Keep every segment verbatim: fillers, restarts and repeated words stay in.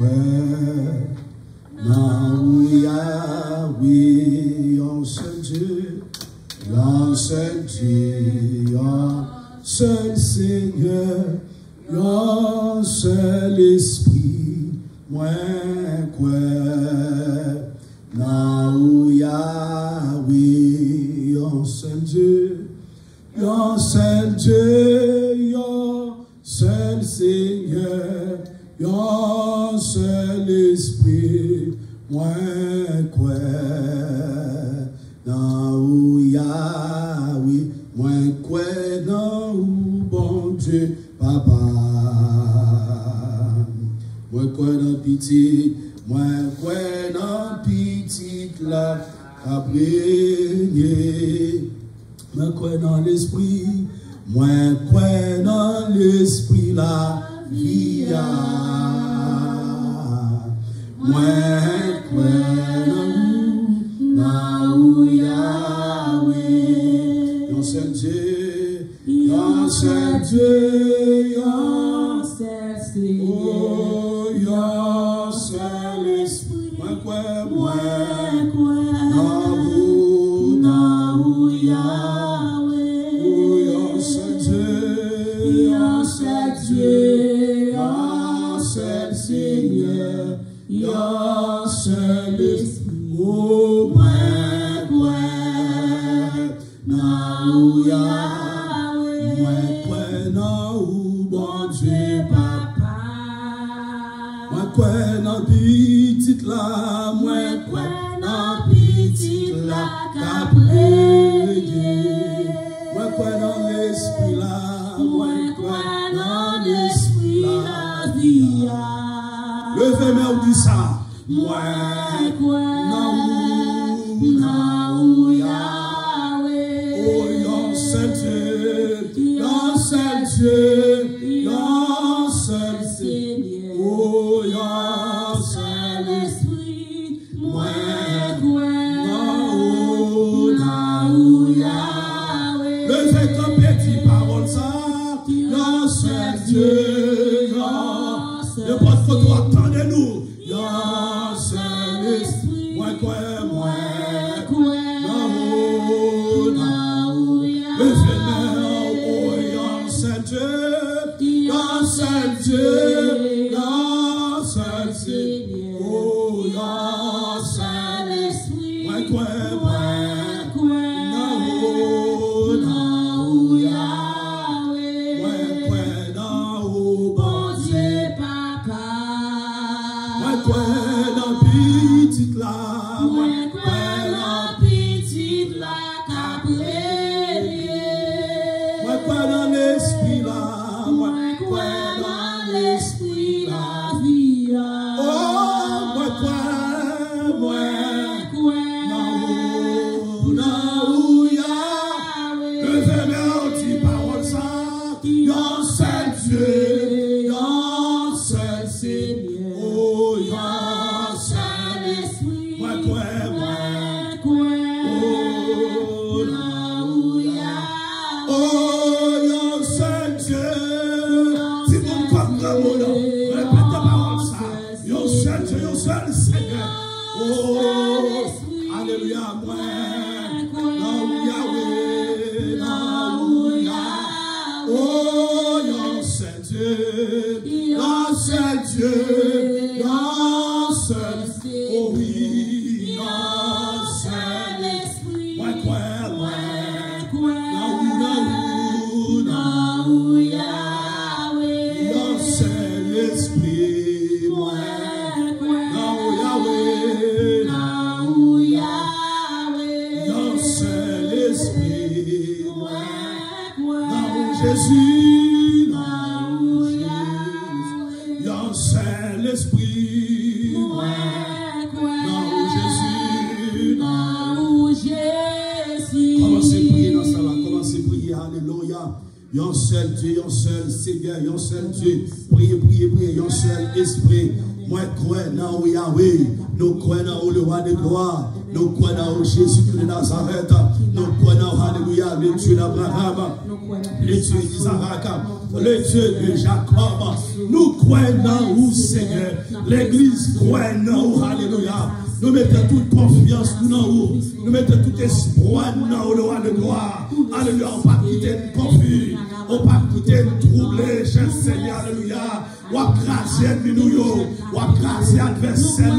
non, Yahweh, un seul Dieu, un seul Dieu, un seul Seigneur, un seul Esprit, moi quoi, non, Yahweh, un seul Dieu, un seul Dieu, un seul Seigneur, un seul Esprit, moi quoi, non, Yahweh, moi quoi, non, bon Dieu, Papa, moi quoi, non, petit, moi quoi, non, petit, là, après, moi quoi, dans l'esprit, moi quoi, dans l'esprit, la vie, moi quoi, non, Yahweh, yon seul Dieu, yon seul Dieu, yon seul Seigneur, oh, yon seul Esprit, moi quoi, moi quoi, non, non, Yahweh, oh, yon seul Dieu, yon seul Dieu, yon seul Seigneur, yon seul Esprit, oh, moi quoi, non, Yahweh, moi quoi, non, bon Dieu, Papa, moi quoi, non, petit là, moi quoi, non, petit là, qu'après, moi quoi, dans l'esprit là, moi quoi, dans l'esprit là, vie, levez moi ou dit ça, moi quoi, non, non, Yahweh, oh, yon seul Dieu, yon seul Dieu, yon seul Seigneur, oh, yon seul Esprit, moi quoi, non, non, Yahweh, levez comme petit parole ça, yon seul Dieu, yon seul, ne pas trop attendez-nous, yon seul Esprit, moi quoi, moi quoi, non, non, levez-moi, oh, yon seul Dieu, yon seul Dieu, yon seul Seigneur, oh, yon seul Esprit, moi quoi, moi quoi, non, non, Yahweh, moi quoi, non, bon Dieu, Papa, moi quoi, non, petit là, moi quoi, non, petit là, qu'après, moi quoi, dans l'esprit là, moi quoi, dans l'esprit là, vie, oh, moi quoi, moi quoi, non, non, Yahweh, levez-moi, dit parole ça, yon seul Dieu, yon seul Seigneur, oh, yon seul Esprit, moi quoi, moi quoi, oh, non, Yahweh, oh, yon seul Dieu, si vous comprenez mon nom, répétez parole ça, yon seul Dieu, yon seul Seigneur, oh, alléluia, moi, non, Yahweh, non, Yahweh, oh, yon seul Dieu, yon seul Dieu, yon seul, oh oui, yon seul Esprit, moi quoi, moi quoi, non, non, non, Yahweh, yon seul Esprit, moi quoi, non, Yahweh, non, Yahweh, yon seul Esprit, moi quoi, non, Jésus, non, Jésus, yon seul Esprit, moi quoi, non, Jésus, non, Jésus. Commencez à prier dans ça là, commencez à prier, alléluia. Yon seul Dieu, yon seul Seigneur, yon seul Dieu. Priez, priez, priez, yon seul Esprit. Moi, crois dans Yahweh, nous croyons dans le roi de gloire. Nous croyons Jésus de Nazareth. Nous croyons, alléluia, le Dieu d'Abraham, le Dieu d'Isaac, le Dieu de Jacob. Nous croyons où, Seigneur. L'église croit en vous, alléluia. Nous mettons toute confiance dans vous. Nous mettons tout espoir dans le roi de gloire. Alléluia. On ne va pas quitter une confus. On ne va pas quitter une troublée, cher Seigneur. Alléluia. On va craser nous. On va craser l'adversaire.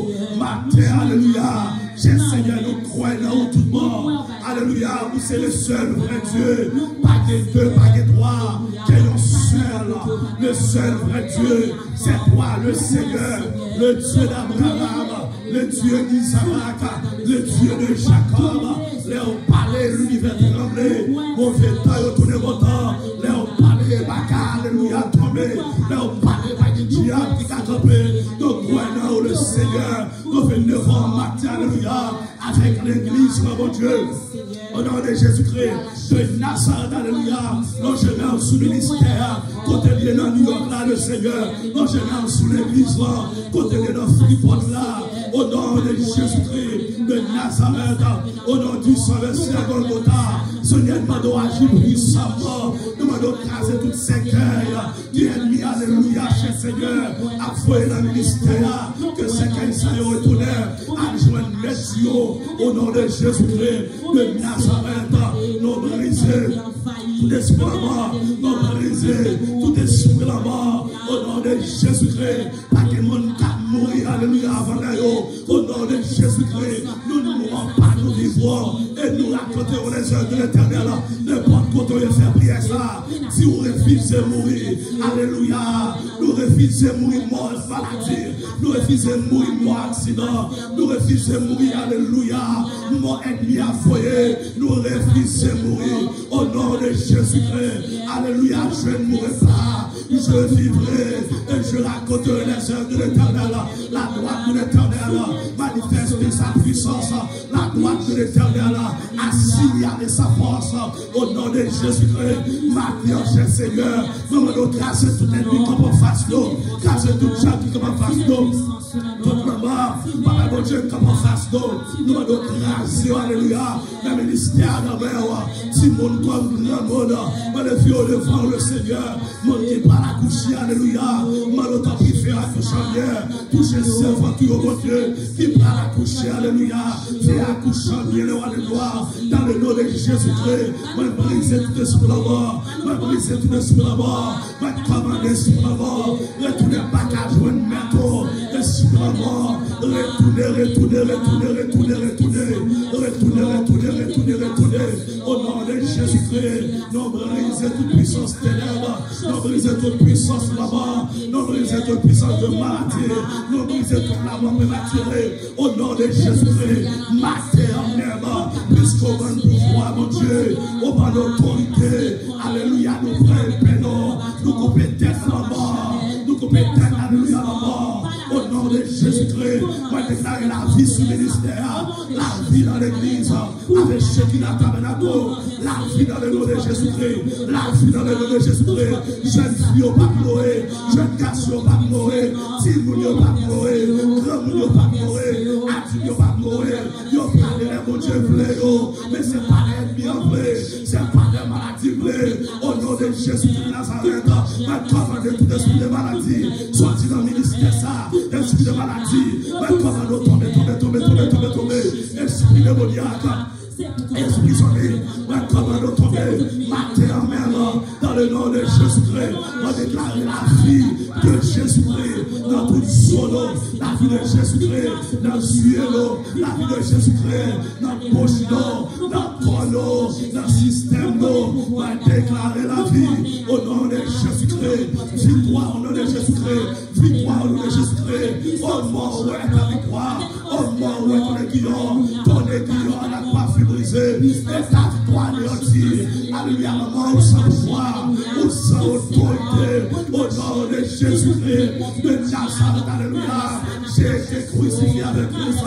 Matin, alléluia. Cher Seigneur, nous croyons dans tout le monde. Alléluia. Vous c'est le seul vrai Dieu. Pas que deux, pas que trois. Qu'il y a un seul. Le seul vrai Dieu. C'est toi, le Seigneur. Le Dieu d'Abraham. Le Dieu d'Isaac, le Dieu de Jacob, Léon parlait, l'univers tremblé, mon vétard retourné votre, Léon parlait, Baka, alléluia, tombé, Léon parlait, Baki, diable qui a tombé, nous croyons le Seigneur, nous venons devant matin, alléluia, avec l'église, mon Dieu, au nom de Jésus-Christ, de Nazareth, alléluia, nous gênons sous le ministère, côté bien dans New York, là, le Seigneur, nous gênons sous l'église, là, côté bien dans Freeport, là, au nom de Jésus-Christ de Nazareth, au nom du sang versé à Golgotha, Seigneur, nous demandons agir puissamment, nous demandons craser toutes ces cœurs qui est mis, alléluia, cher Seigneur, à foyer dans le ministère, que ces cœurs soient retournés, à joindre les yeux, au nom de Jésus-Christ de Nazareth, nous briser tout esprit la mort, nous briser tout esprit la mort, au nom de Jésus-Christ, pas que le monde mourir, alléluia, avant l'aéro, au nom de Jésus-Christ, nous ne mourrons pas, nous vivons, et nous racontons les œuvres de l'éternel, n'importe quoi on fait prière ça, si vous refusez de mourir, alléluia, nous refusons de mourir mort maladie, nous refusons de mourir mort accident, nous refusons de mourir, alléluia, mort ennemi à foyer, nous refusons de mourir, au nom de Jésus-Christ, alléluia, je ne mourrai pas, je vivrai, et je raconterai les œuvres de l'éternel, la droite de l'éternel manifeste sa puissance, la droite de l'éternel assigne sa force, au nom de Jésus-Christ, maintenant, cher Seigneur, nous allons casser tout ennemi comme en face d'eau, casser tout chat qui comme en face d'eau, tout maman, papa mon Dieu comme en face d'eau, nous allons craser, alléluia, le ministère de la mer, si mon comme grand monde, moi le vieux devant le Seigneur, mon qui parle à coucher, alléluia, moi le temps qui fait à coucher en bien, toucher servant qui au bon Dieu, qui parle à coucher, alléluia, fait à coucher en bien le roi de gloire, dans le nom de Jésus-Christ, moi briser tout esprit la mort, moi briser tout esprit la mort, moi commander l'esprit la mort, retourner pas qu'à jouer une méthode, esprit la mort, retourner, retourner, retourner, retourner, retourner, retourner, retourner, retourner, retourner, au nom de Jésus-Christ, nous briser toute puissance ténèbres, nous briser toute puissance de la mort, nous briser toute puissance de maladie, nous briser toute la mort prématurée, au nom de Jésus-Christ, mater en même, puisqu'au bon pouvoir, mon Dieu, au bon autorité, alléluia, nous prenons, nous coupons tête à la mort, nous coupons tête, alléluia, à la mort, au nom de Jésus-Christ, moi déclarer la vie sous le ministère, la vie dans l'église, avec Shekinah Tabernacle, la vie dans le nom de Jésus-Christ, la vie dans le nom de Jésus-Christ, jeune fille au pas pleurer, jeune garçon au pas pleurer, petit moun au pas pleurer, grand moun au pas pleurer, adulte au pas pleurer, yo parlé les bon Dieu vle yo, mais c'est pas l'ennemi en vrai, c'est pas des maladies vle, au nom de Jésus-Christ de Nazareth, ma commande tout esprit de maladie, sorti dans le ministère ça, esprit de maladie, ma commande tomber, tomber, tomber, tomber, tomber, tomber, esprit démoniaque, esprit sonné, ma commande tomber, mater en même, dans le nom de Jésus-Christ, on déclare la vie de Jésus-Christ dans toute solo, la vie de Jésus-Christ dans le cielo, la vie de Jésus-Christ dans le poche d'eau, dans le polo, dans le système d'eau, on va déclarer la vie au nom de Jésus-Christ, victoire au nom de Jésus-Christ, victoire au nom de Jésus-Christ, au mort où est ta victoire, au mort où est ton aiguillon, ton aiguillon n'a pas fait briser, et ta victoire néantie, alléluia, la mort sans pouvoir, ou sans autorité, au nom de Jésus-Christ, de Nazareth, alléluia, j'ai été crucifié avec Christ,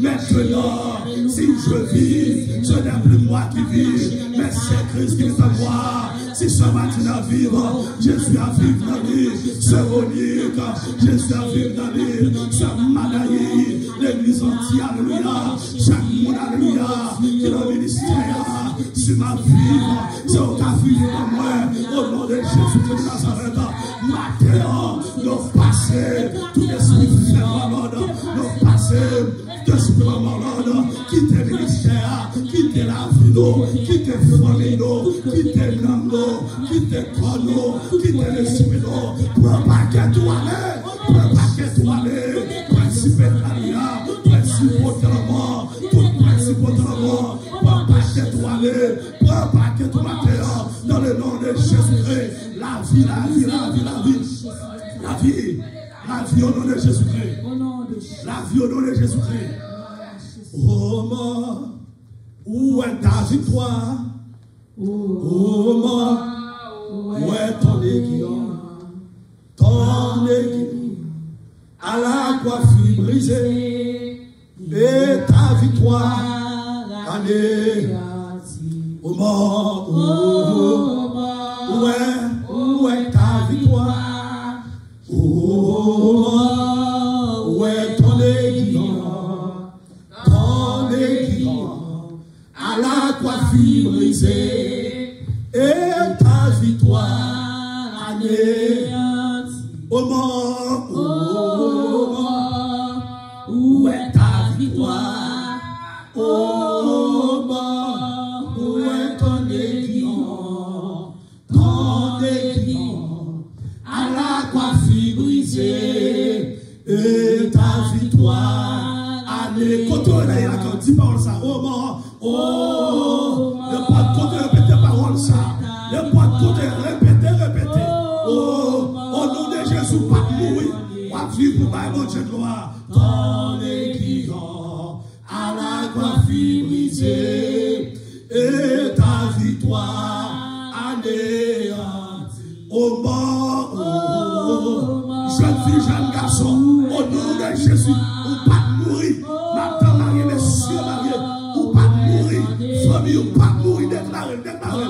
maintenant, si je vis, ce n'est plus moi qui vis, mais c'est Christ qui est en moi, si ce matin à vivre, Jésus à vivre dans lui, ce Monique, Jésus à vivre dans lui, ce Madaï, l'église entier, alléluia. Chaque monde, alléluia, qui est dans le ministère, sur ma vie, c'est au cas vivre en moi, au nom de Jésus-Christ de Nazareth. Matin, nous passons tout esprit malade, nous passons tout esprit malade, quittez le ministère, quittez la vie, quittez le famille, quittez l'homme, quittez le corps, quittez l'esprit, prends pas que tout aller, prends pas que tout aller, principe d'alia, principe autrement, tout principe autrement, prends pas que tout aller, prends pas que tout matin, dans le nom de Jésus-Christ, la vie, la vie, la vie, la vie. La vie, la vie au nom de Jésus-Christ. La vie au nom de Jésus-Christ. Oh mort, où est ta victoire? Oh mort, où est ton aiguillon? Ton aiguillon à la coiffure brisée. Et ta victoire, allez. Oh mort, oh, où est, où est ta victoire? Oh, où est ton aiguillon, ton aiguillon, à la coiffure brisée, et ta victoire anéantie. Oh, mort, oh, mort, où est ta victoire? Oh, mort, où est ton aiguillon, ton aiguillon, à la coiffure brisée, et ta victoire année. Quand on a quand dit parole ça, oh mort, oh, le pas de côté répéter parole ça, le pas de côté répéter, répéter, oh, au nom de Jésus, pas mourir, pas vivre pour mon Dieu gloire, ton aiguillon à la coiffure brisée, et ta victoire anéantie. Oh mort, oh, jeune fille, jeune garçon, au nom de Jésus, ou pas mourir, madame mariée, messieurs mariés, ou pas mourir, famille, ou pas mourir, déclaré, déclaré,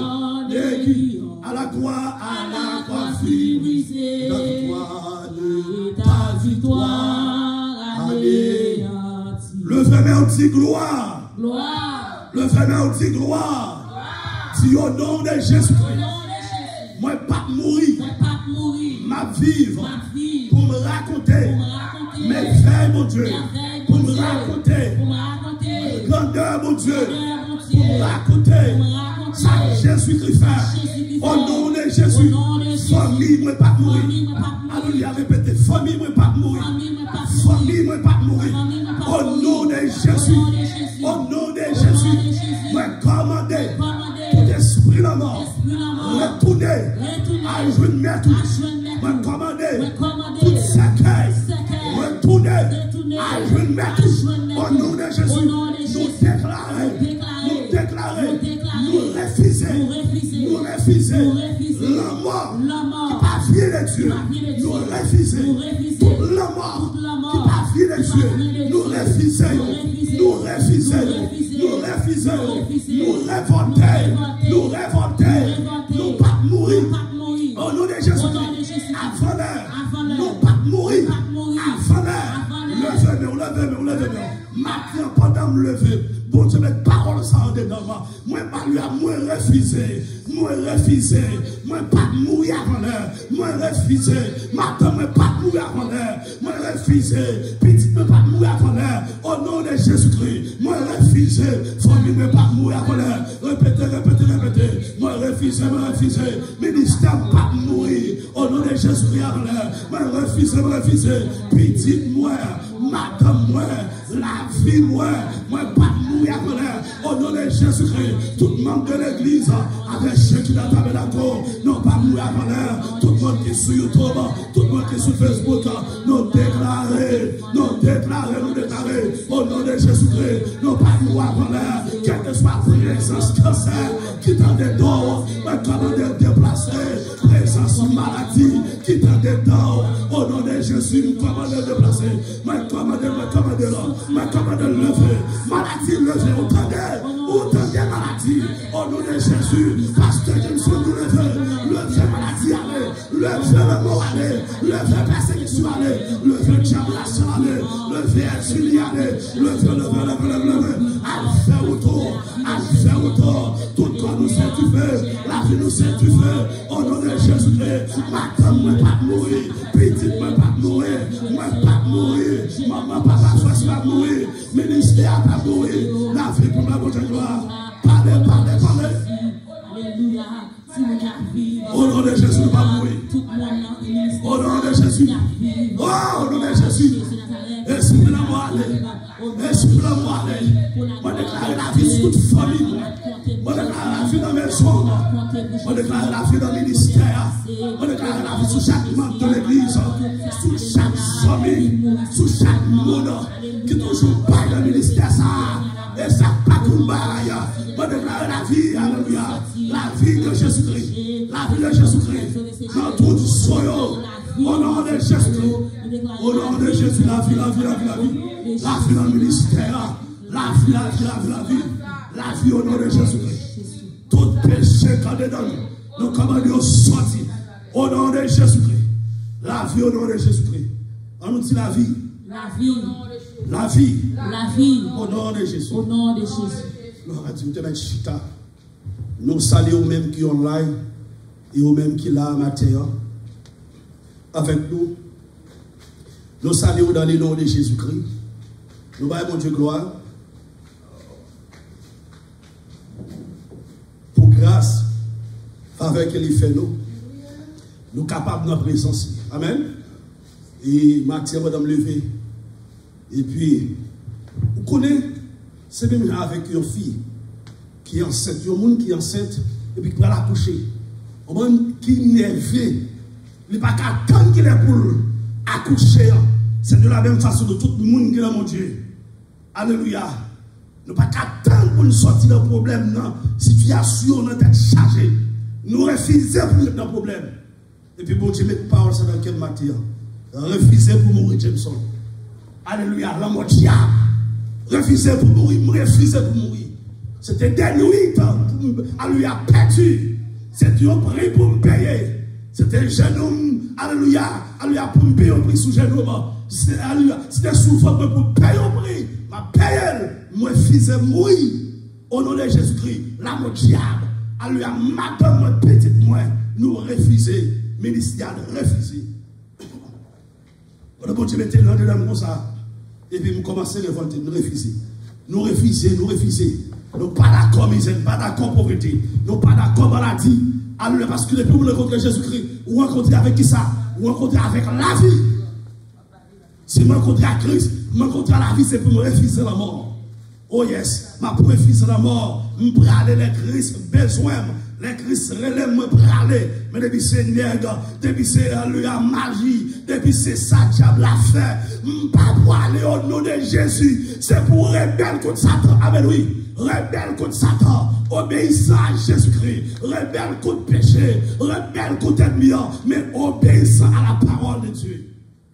à la gloire, à la coiffure brisée, ta victoire, ta victoire, allez, le frère dit gloire, gloire, le frère dit gloire, dit au nom de Jésus. Moi, pas mourir, ma vivre, pour me raconter, mes faits, mon Dieu, pour me raconter, grandeur, mon Dieu, pour me raconter, ça Jésus-Christ fait, au nom de Jésus, famille, moi, pas mourir, alléluia, répétez, famille, moi, pas mourir, famille, moi, pas mourir, au nom de Jésus, au nom de Jésus, moi, commandez, tout esprit la mort, retournez, à jouer de maître, me commander, tout cercueil, retournez, à jouer de maître, au nom de Jésus, nous déclarer, nous déclarer, nous refuser, nous refuser, la mort, qui pas fier de Dieu, nous refuser, toute la mort, qui pas fier de Dieu, nous refuser, nous refuser, nous refuser, nous révolter, nous révolter, nous pas mourir, au nom de Jésus, avant l'heure, nous pas mourir, avant l'heure, levez-nous, levez-nous, levez-nous, maintenant pendant me lever, bon Dieu, mes paroles ça en dedans, moi, pas lui, moi, refuser, moi, refuser, moi, pas mourir avant l'heure, moi, refuser, maintenant, moi, pas mourir avant l'heure, moi, refuser, petit, moi, pas mourir avant l'heure, au nom de Jésus-Christ, moi, refuser, famille, moi, pas mourir avant l'heure, répétez, répétez, répétez, moi, refuser, moi, refuser, ministère, pas mourir, au nom de Jésus-Christ avant l'heure, moi, refuser, moi, refuser, petit, moi, madame, moi, la vie, moi, moi, pas mourir avant l'heure, au nom de Jésus-Christ, tout le monde de l'église, avec ceux qui n'ont pas d'accord, non pas mourir avant l'heure, tout le monde qui est sur YouTube, tout le monde qui est sur Facebook, nous déclarer, nous déclarer, nous déclarer, au nom de Jésus-Christ, non pas mourir avant l'heure, quelle que soit présence cancer, qui t'a des dents, mais comment de déplacer, présence maladie, qui t'a des dents, au nom de Jésus, comment de déplacer, mais comment de, mais comment de, mais comment de lever, maladie lever, autant de, autant de maladie, au nom de Jésus, pasteur Jameson nous lever, lever maladie aller, lever le mot aller, lever persécution aller, lever diabolation aller, levez, Juliane, levez, levez, levez, levez, à faire autour, à faire autour, tout corps nous sert du feu, la vie nous sert du feu, au nom de Jésus-Christ, madame, moi pas mourir, petite, moi pas mourir, moi pas mourir, maman, papa, frère, pas mourir, ministère pas mourir, la vie pour ma bonne gloire, parlez, parlez, parlez. Alléluia. Au nom de Jésus, pas mourir. Au nom de Jésus. Oh, au nom de Jésus. Esprit de la mort, esprit de la mort, on déclare la vie sur toute famille. On déclare la vie dans la maison. On déclare la vie dans le ministère. On déclare la vie sur chaque membre de l'église. Sur chaque famille. Sur chaque monde qui toujours parle dans le ministère. Et ça pas comme bail. On déclare la vie, alléluia. La vie de Jésus-Christ. La vie de Jésus-Christ. Dans tout soyo. Au nom de Jésus. Au nom de Jésus, la vie, la vie, la vie, la vie. La vie dans le ministère. La vie, la vie, la vie, la vie. La vie au nom de Jésus-Christ. Tout péché qu'on est dans nous, nous commandons sortir. Au nom de Jésus-Christ. La vie au nom de Jésus-Christ. On nous dit la vie. La vie. La vie. La vie. Au nom de Jésus. Au nom de Jésus. Nous saluons même qui online et aux mêmes qui là matin avec nous. Nous saluons dans le nom de Jésus-Christ. Nous voyons mon Dieu gloire. Pour grâce, faveur qu'il fait nous, nous sommes capables de notre présence. Amen. Et matin, madame levé. Et puis, vous connaissez, c'est même avec une fille qui est enceinte, il y a un monde qui est enceinte et puis qui va l'accoucher. Un monde qui est nerveux, il n'est pas qu'à attendre qu'il est pour accoucher. C'est de la même façon de tout le monde qui est dans mon Dieu. Alléluia. Nous ne pas qu'à attendre pour nous sortir d'un problème, non. Situation, notre tête chargée. Nous refusons pour notre problème. Et puis, bon Dieu, met parole, c'est dans quelle matière? Refuser pour mourir, Jameson. Alléluia, la mort diable. Refuser pour mourir, refuser pour mourir. C'était des nuits, alléluia, perdu. C'était un prix pour me payer. C'était un jeune homme, alléluia, alléluia, pour me payer un prix sous jeune homme. C'était souvent pour me payer un prix. Ma paye, moi, fils et mourir. Au nom de Jésus-Christ, la mort diable. Alléluia, madame, moi, petite, moi, nous refuser. Ministère, refuser. On a continué de l'entendre comme ça. Et puis, nous commençons à révolter, nous refuser. Nous refuser, nous refuser. Nous pas d'accord, misère, pas d'accord, pauvreté. Nous pas d'accord, maladie. Alors, parce que les peuples rencontrent Jésus-Christ, ou rencontrer avec qui ça? Ou rencontrer avec la vie. Si je rencontre à Christ, je rencontre la vie, c'est pour me refuser la mort. Oh yes, ma pour refuser la mort. Je peux aller les Christ, besoin. Les Christ relèvent, je peux aller. Mais depuis c'est nègre, depuis c'est la magie, depuis c'est ça, diable a fait. Je ne peux pas aller au nom de Jésus. C'est pour rebelle contre Satan. Amen, oui. Rebelle contre Satan, obéissant à Jésus-Christ, rebelle contre péché, rebelle contre ennemi, mais obéissant à la parole de Dieu.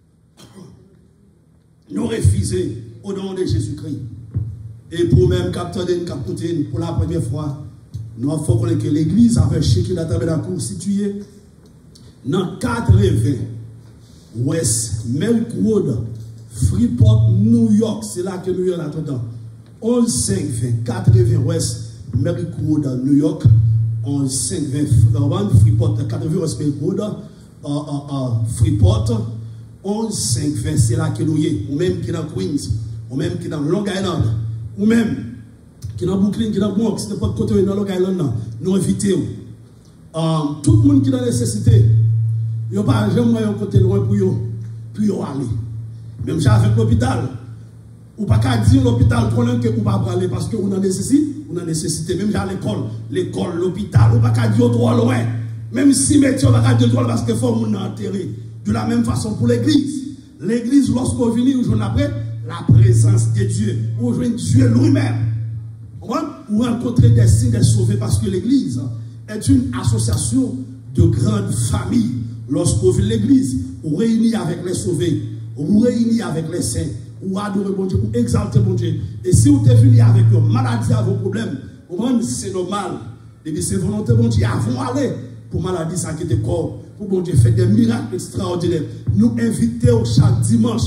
Nous refusons au nom de Jésus-Christ. Et pour même capter capter pour la première fois, nous avons fait que l'église avait chéri la tabernacle située dans quatre-vingts West Merrick Road, Freeport, New York. C'est là que nous sommes là-dedans. onze cinq vingt, quatre-vingts West Merrick Road, New York. onze cinq vingt, Freeport, quatre-vingts West Merrick Road, uh, uh, uh, Freeport. onze cinq vingt, c'est là que nous sommes. Ou même qui est dans Queens, ou même qui est dans Long Island, ou même qui est dans Brooklyn, qui est dans Bronx, c'est pas de côté dans Long Island, nous invitons. Um, tout le monde qui est dans la nécessité, il n'y a pas jamais un côté loin pour eux, pour eux aller. Même avec l'hôpital. Ou pas qu'à dire l'hôpital qu'on que ou pas aller parce qu'on a nécessité, on a nécessité même à l'école, l'école, l'hôpital, ou pas qu'à dire trop loin. Même si métier on va qu'à dire trop parce que faut mon enterrer. De la même façon pour l'église. L'église lorsqu'on vient un jour après, la présence de Dieu, on joue Dieu lui-même. Ou rencontrer des signes des sauvés parce que l'église est une association de grandes familles. Lorsqu'on vient l'église, on réunit avec les sauvés, on réunit avec les saints. Ou adorer bon Dieu, ou exalter bon Dieu. Et si vous êtes venu avec une maladie à vos problèmes, c'est normal. Et puis c'est volonté bon Dieu, avant aller pour maladie, ça qui est corps. Pour bon Dieu, faire des miracles extraordinaires. Nous invitons chaque dimanche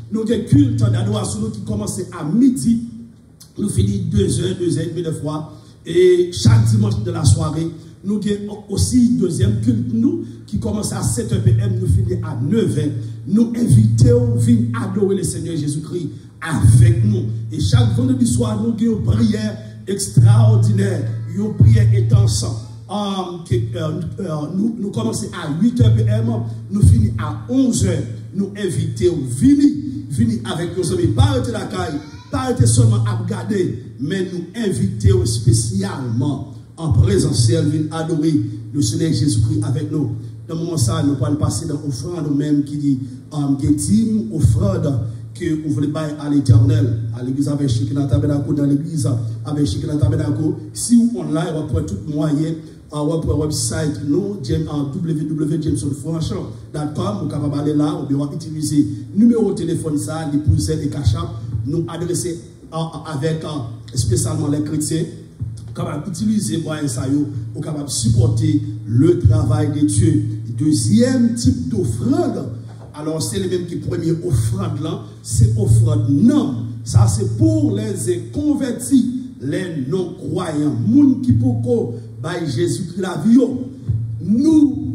Nous avons culte d'adoration qui commence à midi. Nous finissons deux heures, deux heures et demie de fois. Et chaque dimanche de la soirée, nous avons aussi deuxième culte nous qui commence à sept heures P M, nous finissons à neuf heures. Nous invitons à venir adorer le Seigneur Jésus-Christ avec nous. Et chaque vendredi soir, nous avons une prière extraordinaire, une prière intense. Um, que, euh, euh, nous, nous commençons à huit heures P M, nous finissons à onze heures. Nous invitons, venez, venez avec nos amis, pas arrêter la caille, pas arrêter seulement à regarder, mais nous invitons spécialement en présentiel, venez adorer le Seigneur Jésus-Christ avec nous. Dans le moment ça, nous allons passer dans l'offrande nous-mêmes qui dit, um, qui est offrande que vous voulez bailler à l'éternel, à l'église avec Shekinah Tabernacle, dans l'église avec Shekinah Tabernacle. Si vous online, vous pouvez tout moyen. On va pour website nous en w w w point jameson franchon point com, vous pouvez aller là, ou bien utiliser numéro de téléphone ça, les pouces et cachap, nous adresser avec spécialement les chrétiens, capable utiliser moyen ça yo, ou capable supporter le travail de Dieu. Deuxième type d'offrande, alors c'est le même qui premier offrande là, c'est offrande non, ça c'est pour les convertis, les non-croyants, moun qui poko by Jésus-Christ la vie. Nous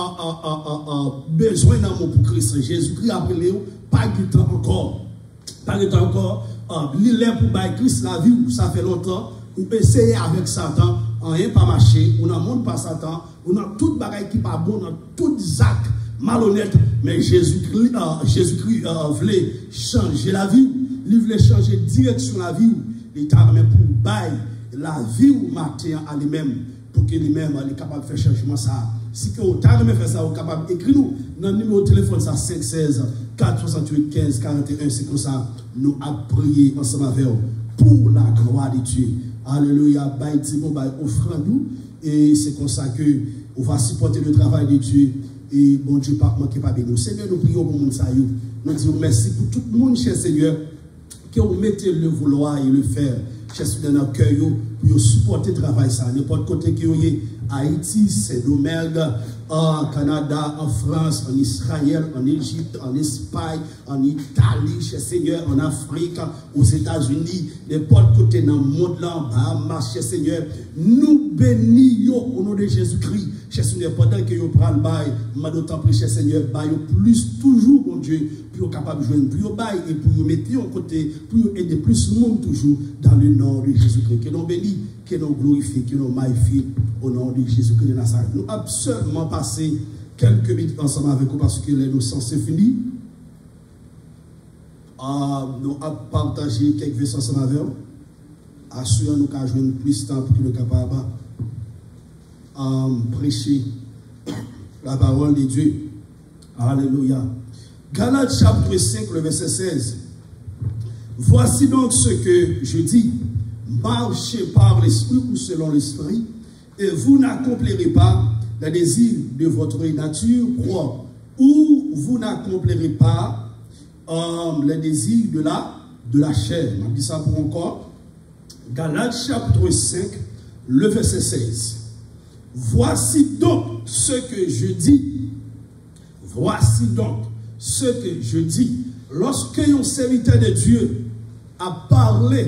avons besoin d'amour pour Christ. Jésus-Christ a appelé, pas de temps encore. Pas de temps encore. L'île pour by Christ la vie, ça fait longtemps. Ou essayer avec Satan, rien pas marché. On n'a monde pas Satan. On a toute bagaille qui pas bon, on a tout acte malhonnête. Mais Jésus-Christ euh, Jésus-Christ euh, voulait changer la vie. Il voulait changer direction la vie. Il t'a remis pour bail la vie ou matin à lui-même pour que lui-même est capable de faire changement ça. Si que vous avez fait ça, vous êtes capable d'écrire nous dans le numéro de téléphone ça cinq un six, quatre soixante-huit, quinze, quarante et un, c'est comme ça nous avons prié ensemble avec vous pour la gloire de Dieu. Alléluia, bail bon bail offrande nous et c'est comme ça que on va supporter le travail de Dieu et bon Dieu pas manquer pas béni. Seigneur, nous prions pour monde ça yo. Nous disons merci pour tout le monde, cher Seigneur, que vous mettez le vouloir et le faire. Cher Seigneur, dans le cœur, pour supporter le travail, ça. N'importe côté que vous êtes, Haïti, Saint-Domingue, en Canada, en France, en Israël, en Égypte, en Espagne, en Italie, cher Seigneur, en Afrique, aux États-Unis, n'importe côté dans le monde là, Bahamas, cher Seigneur, nous bénissons au nom de Jésus-Christ. Cher Seigneur, pendant que vous prenez le bail, m'a d'autant plus, cher Seigneur, bail plus toujours, mon Dieu, pour capable de joindre plus au bail et pour mettre en côté, pour aider plus de monde toujours dans le nom de Jésus-Christ. Que nous bénissons, que nous glorifions, que nous magnifions au nom de Jésus-Christ de Nazareth. Nous avons seulement passé quelques minutes ensemble avec vous parce que l'innocence est finie. Uh, nous avons partagé quelques versets ensemble avec vous. Assurons-nous qu'à jouer plus de temps pour que nous soyons capables de um, prêcher la parole de Dieu. Alléluia. Galates chapitre cinq, le verset seize. Voici donc ce que je dis. Marchez par l'esprit ou selon l'esprit, et vous n'accomplirez pas les désirs de votre nature propre, ou vous n'accomplirez pas euh, les désirs de la, de la chair. On dit ça pour encore. Galates chapitre cinq, le verset seize. Voici donc ce que je dis. Voici donc ce que je dis. Lorsque un serviteur de Dieu a parlé,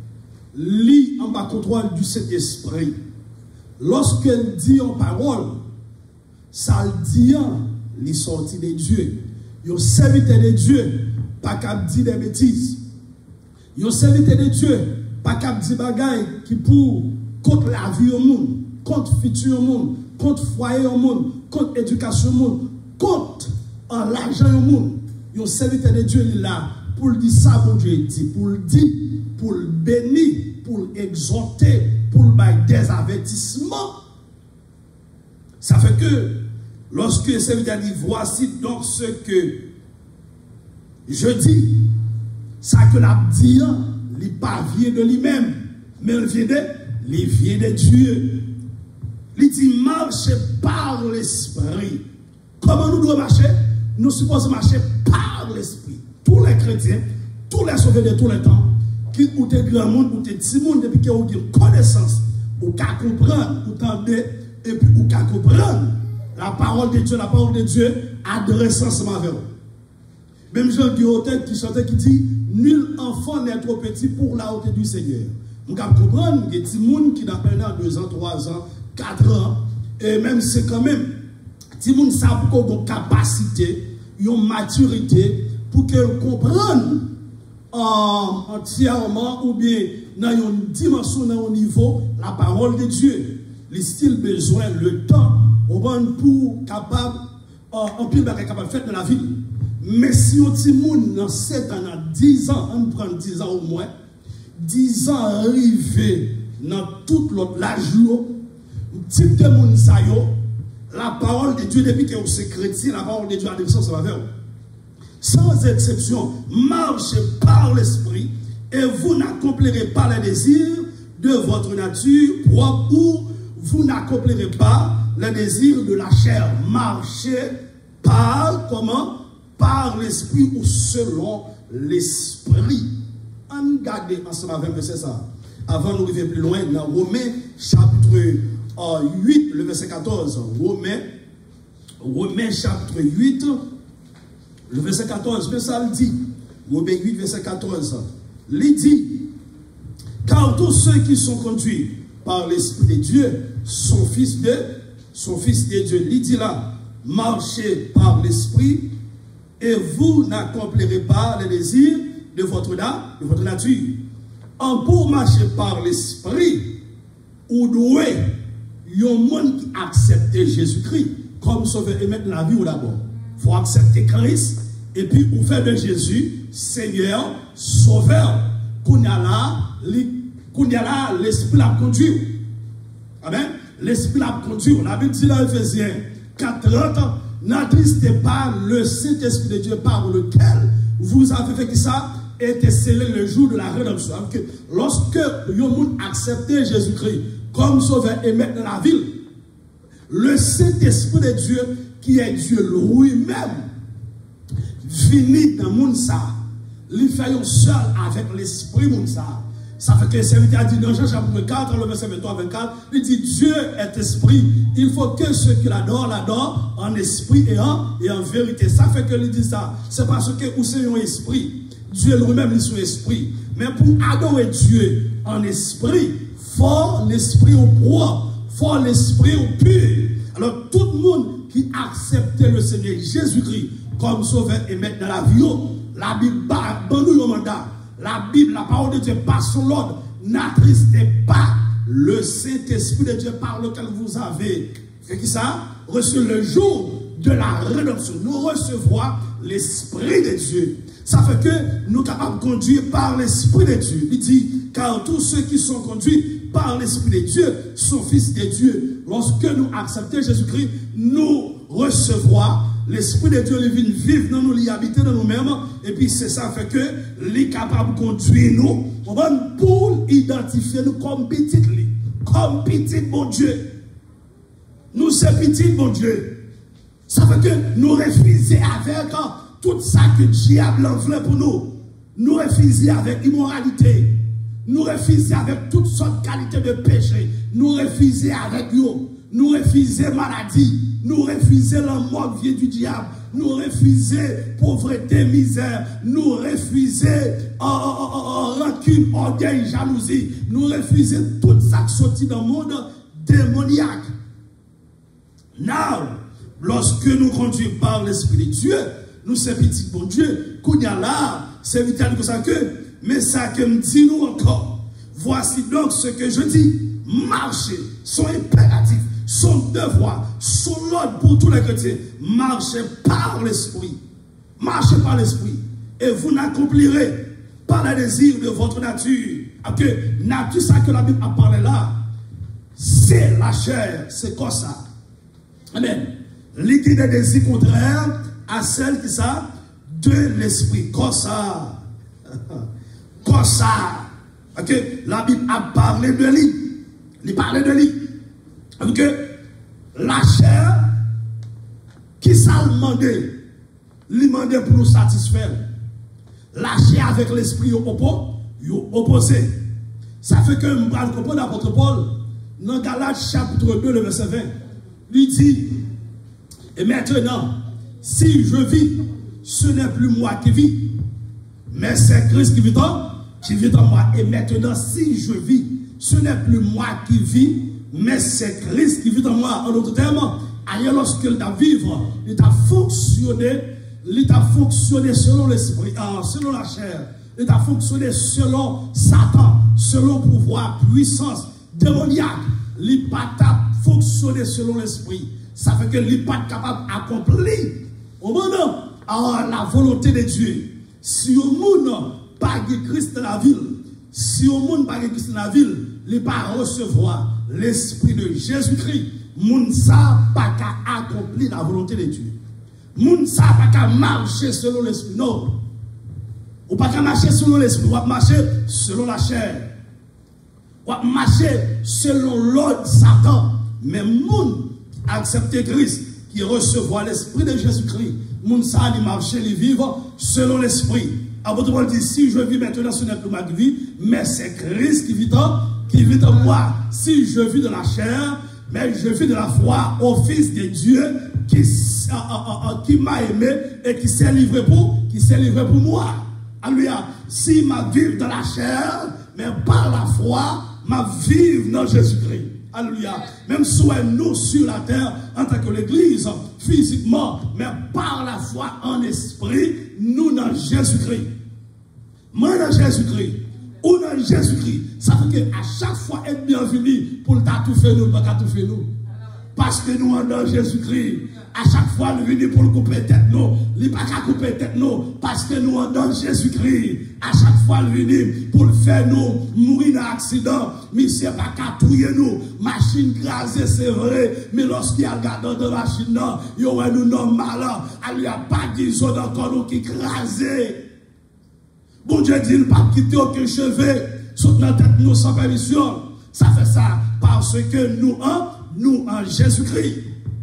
lit en bas contrôle du Saint-Esprit, lorsqu'elle dit en parole, ça le dit, les sorties de Dieu. Un serviteur de Dieu, pas qu'à dire des bêtises. Un serviteur de Dieu, pas qu'à dire des bagailles qui pour contre la vie au monde, contre le futur au monde, contre le foyer au monde, contre l'éducation au monde, contre l'argent au monde. Un serviteur de Dieu est là pour le dire ça, pour Dieu dit, pour le dire, pour le bénir, pour l'exhorter, pour le bailler des avertissements. Ça fait que, lorsque le serviteur dit, voici donc ce que je dis, ça que l'a dit, il pas vient de lui-même, mais il vient de, il vient de Dieu. Il dit, marchez par l'esprit. Comment nous devons marcher? Nous supposons marcher par l'esprit. Tous les chrétiens, tous les sauvés de tous les temps, qui ont des grands monde, ou des petits monde, depuis qu'ils ont une connaissance, ou qu'à comprendre, ou tendre, et puis ou qu'à comprendre la parole de Dieu, la parole de Dieu, adresse ensemble avec vous. Même Jean Guillotin qui chantait qui dit nul enfant n'est trop petit pour la hauteur du Seigneur. On peut comprendre que des gens qui n'ont pas un an, deux ans, trois ans, quatre ans, et même c'est quand même, des gens savent qu'ils ont une capacité, une maturité pour qu'ils comprennent entièrement ou bien dans une dimension, dans un niveau, la parole de Dieu. Les styles besoin, le temps, on va pour capable, en pile de capable de faire dans la vie. Mais si on dit dans sept ans, dans dix ans, on prend dix ans au moins, dix ans arrivé dans toute l'autre l'âge, type de monde ça yo, la parole de Dieu depuis que vous êtes chrétien, la parole de Dieu a des sens avec vous. Sans exception, marchez par l'esprit et vous n'accomplirez pas les désirs de votre nature propre ou vous n'accomplirez pas les désirs de la chair. Marchez par comment? Par l'esprit ou selon l'esprit. On regarde ensemble avec verset ça. Avant de nous arriver plus loin, dans Romains chapitre huit, le verset quatorze. Romains, Romains chapitre huit, le verset quatorze. Mais ça le dit. Romains huit, verset quatorze. Il dit, car tous ceux qui sont conduits par l'Esprit de Dieu sont fils de, sont fils de Dieu. Il dit là, marchez par l'Esprit et vous n'accomplirez pas les désirs de votre, de votre nature. En pour marcher par l'Esprit, ou doué, il y a un monde qui accepte Jésus-Christ comme sauveur et mettre la vie ou d'abord. Il faut accepter Christ et puis vous faire de Jésus Seigneur, sauveur. Qu'on y a là, l'Esprit l'a conduit. Amen. L'Esprit l'a conduit. On a dit dans Ephésiens quatre trente, n'attristez pas le Saint-Esprit de Dieu par lequel vous avez fait que ça était scellé le jour de la rédemption. Lorsque vous avez accepté Jésus-Christ comme sauveur et maître dans la ville, le Saint-Esprit de Dieu, qui est Dieu lui-même, finit dans le monde ça. Il fait seul avec l'Esprit monde ça. Ça fait que le serviteur a dit dans Jean chapitre quatre, le verset vingt-trois à vingt-quatre, il dit Dieu est esprit. Il faut que ceux qui l'adorent, l'adorent en esprit et en, et en vérité. Ça fait que il dit ça. C'est parce que vous c'est un esprit. Dieu lui-même est son esprit. Mais pour adorer Dieu en esprit, faut l'esprit au propre, faut l'esprit au pur. Alors tout le monde qui accepte le Seigneur Jésus-Christ comme sauveur et maître dans la vie, la Bible bandouille au mandat. La Bible, la parole de Dieu passe sur l'ordre. N'attristez pas le Saint-Esprit de Dieu par lequel vous avez fait qui ça? Reçu le jour de la rédemption. Nous recevrons l'Esprit de Dieu. Ça fait que nous sommes capables de conduire par l'Esprit de Dieu. Il dit, car tous ceux qui sont conduits par l'Esprit de Dieu sont fils de Dieu. Lorsque nous acceptons Jésus-Christ, nous recevrons l'Esprit de Dieu, il vient vivre dans nous, il habite dans nous-mêmes. Et puis c'est ça fait que il est capable de conduire nous pour identifier nous comme petit, comme petit bon Dieu. Nous sommes petits bon Dieu. Ça fait que nous refusons avec tout ça que le diable envoie pour nous. Nous refusons avec immoralité. Nous refusons avec toutes sortes de qualités de péché. Nous refusons avec nous. Nous refusons maladie. Nous refusons la mort vient du diable. Nous refusons pauvreté, misère. Nous refusons oh, oh, oh, oh, rancune, orgueil, jalousie. Nous refusons tout ça qui sortit dans le monde démoniaque. Now, lorsque nous conduisons par l'Esprit de Dieu, nous sommes petits bon Dieu. Qu'on y a là, c'est vital comme ça que, mais ça que me dit nous encore. Voici donc ce que je dis. Marcher, son impératif, son devoir, son ordre pour tous les chrétiens. Marchez par l'Esprit. Marchez par l'Esprit. Et vous n'accomplirez pas les désirs de votre nature. Ok, nature, ça que la Bible a parlé là, c'est la chair, c'est comme ça. Amen. L'idée des désirs contraires à celle qui ça de l'esprit. Comme ça. Comme ça. Ok, la Bible a parlé de lui. Il parlait de lui. Donc, la chair, qui ça le demandait? Il demandait pour nous satisfaire. La chair avec l'esprit opposé. Ça fait que nous parlons comprendre l'apôtre Paul, dans Galates chapitre deux, le verset vingt. Il dit, et maintenant, si je vis ce n'est plus moi qui vis, mais c'est Christ qui vit en, qui vit en moi. Et maintenant, si je vis, ce n'est plus moi qui vis, mais c'est Christ qui vit en moi. En d'autres termes, ailleurs lorsqu'il t'a vivre, il t'a fonctionné, il t'a fonctionné selon l'esprit, selon la chair, il t'a fonctionné selon Satan, selon pouvoir, puissance démoniaque. Il n'a pas fonctionné selon l'esprit. Ça fait que il n'est pas capable d'accomplir au moment la volonté de Dieu. Si au monde pas de Christ dans la ville, si au monde pas de Christ dans la ville, il ne peut pas recevoir l'esprit de Jésus-Christ. Moun sa pas qu'à accomplir la volonté de Dieu. Moun sa pas qu'à marcher selon l'esprit. Non. Ou pas qu'à marcher selon l'esprit. Ou marcher selon la chair. Ou marcher selon l'ordre Satan. Mais moun accepter Christ qui recevoir l'esprit de Jésus-Christ. Moun sa li marcher, li vivre selon l'esprit. À votre monde dit, si je vis maintenant, ce n'est plus ma vie, mais c'est Christ qui vit en, qui vit en moi. Si je vis de la chair, mais je vis de la foi au Fils de Dieu qui, euh, euh, euh, qui m'a aimé et qui s'est livré pour, qui s'est livré pour moi. Alléluia. Si ma vie dans la chair, mais par la foi, ma vie dans Jésus-Christ. Alléluia. Même si nous sur la terre, en tant que l'Église, physiquement, mais par la foi en esprit, nous dans Jésus-Christ. Moi dans Jésus-Christ. Ou dans Jésus-Christ. Ça fait qu'à chaque fois être bienvenu pour tout faire nous, pas tout faire nous. Parce que nous dans Jésus-Christ. À chaque fois nous venons pour couper tête nous. Il pas qu'à couper tête nous. Parce que nous dans Jésus-Christ. À chaque fois nous venons pour faire nous mourir dans l'accident. Mais c'est pas qu'à tuer nous. Machine crasée, c'est vrai. Mais lorsqu'il y a regardé dans la machine, il y a nous normal. Il n'y a pas d'ison encore nous qui crasé. Bon Dieu dit, il ne pas quitter aucun cheveu sur notre tête nous sans permission. Ça fait ça parce que nous en, nous en Jésus-Christ.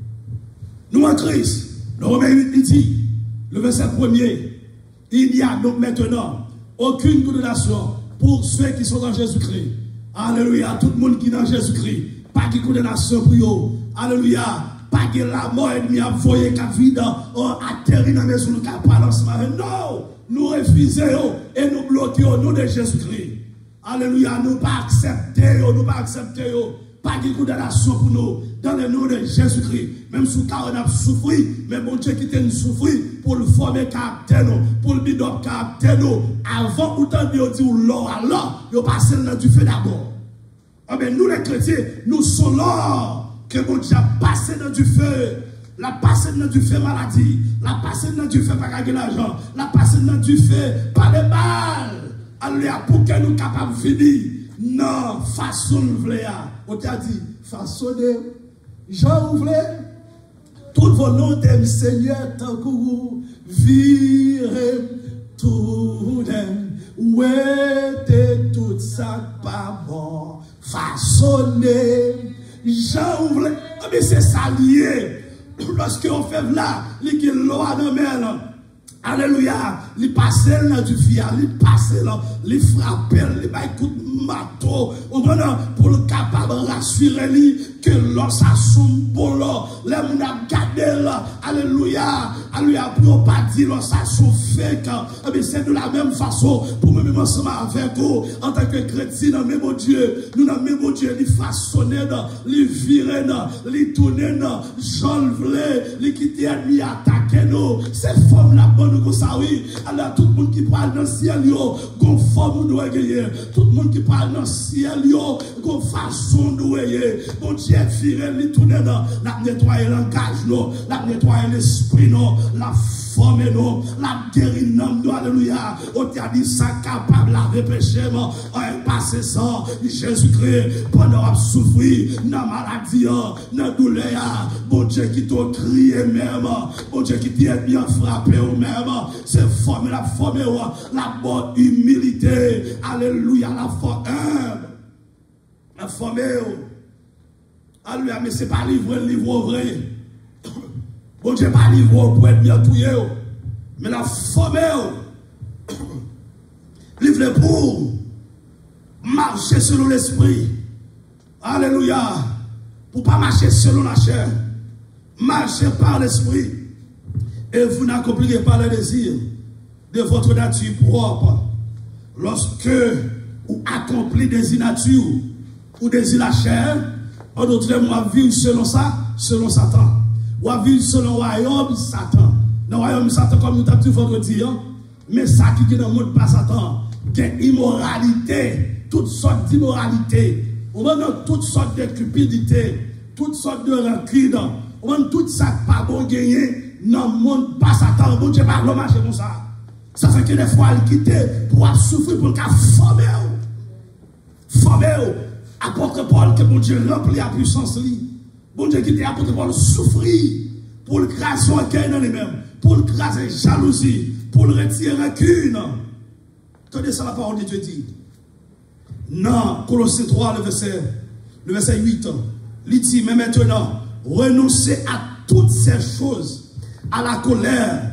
Nous en Christ. Le Romain huit dit, le verset premier, il n'y a donc maintenant aucune condamnation pour ceux qui sont en Jésus-Christ. Alléluia. Tout le monde qui est dans Jésus-Christ. Pas de condamnation pour eux. Alléluia. Pas que la mort ennemie a voyé qu'à vide, atterri dans la maison, qu'à parler ensemble. Non. Nous refusons et nous bloquons au nom de Jésus-Christ. Alléluia, nous pas accepter, nous pas accepter, pas de condamnation pour nous, dans le nom de Jésus-Christ. Même si on a souffert, mais bon Dieu qui t'a souffert pour le former caractère, pour le bidon caractère, avant ou tant de dire l'or à l'or, nous passons dans du feu d'abord. Ah ben nous les chrétiens, nous sommes l'or que bon Dieu a passé dans du feu. La passé dans du feu maladie, la passé dans du feu pas gagner l'argent, la passé dans du feu par les balles. Alléluia, pour que nous capables de finir. Non, façon de on t'a dit, façon de Jean ouvre toute volonté, Seigneur, tant que vous virez tout d'un, où était tout ça pas bon, façonner, Jean ouvre, mais c'est ça lié. Lorsque on fait là, il y a l'eau dans mer. Alléluia. Il passe dans du fier, il passe là, il frappe, il va écouter mato. On va pour le capable rassurer lui que l'eau ça sonne bon là. Les gens ont gardé là. Alléluia. Alléluia. Pour pas dire l'eau ça sonne fake. Mais c'est de la même façon pour me mettre ensemble avec vous en tant que chrétien dans le même Dieu. Nous dans le même Dieu, il façonner, il virer, il tourner, j'enlever, il quitter l'ennemi attaquer nous. C'est forme la bonne comme ça oui. Alors tout le monde qui parle dans le ciel yo, gon forme doit gagner. Tout le monde qui parle dans le ciel yo, gon façon doit gagner. Bon Dieu virer, il tourner dans la nettoyer le langage nous, la nettoyer l'esprit nous, la former nous, la guérir nous, alléluia. On t'a dit ça capable la repêcher moi, on passer ça Jésus-Christ pendant à souffrir dans maladie, dans douleur. Bon Dieu qui t'a crié même, bon Dieu qui t'a bien frappé ou même. C'est former la former la bonne humilité. Alléluia, la forme humble. La former. Alléluia, mais c'est pas livre, le livre vrai. Bon Dieu, pas livre pour être bien touillé. Mais la former. Livre pour marcher selon l'esprit. Alléluia. Pour pas marcher selon la chair. Marcher par l'esprit. Et vous n'accomplirez pas le désir de votre nature propre. Lorsque vous accomplissez des désirs nature ou désir la chair, en d'autres termes, on va vivre selon ça, selon Satan. On va vivre selon le royaume Satan. Dans le royaume Satan, comme nous avons dit vendredi, mais ça qui est dans le monde pas Satan, qui est immoralité, toutes sortes d'immoralité, on va dans toutes sortes de cupidité, toutes sortes de rancune, on va tout ça pas bon gagner dans le monde pas Satan. Bon Dieu, pas l'homme marcher comme ça. Ça fait que des fois, il quitte pour souffrir pour qu'elle former. Former. Apôtre Paul, que bon Dieu remplit la puissance. Bon Dieu qui était apôtre Paul souffrir pour le craser un cœur dans lui-même, pour le craser jalousie, pour le retirer rancune. Tenez ça, la parole de Dieu dit. Non, Colossiens trois, le verset, le verset huit. Il dit, mais maintenant, renoncez à toutes ces choses, à la colère,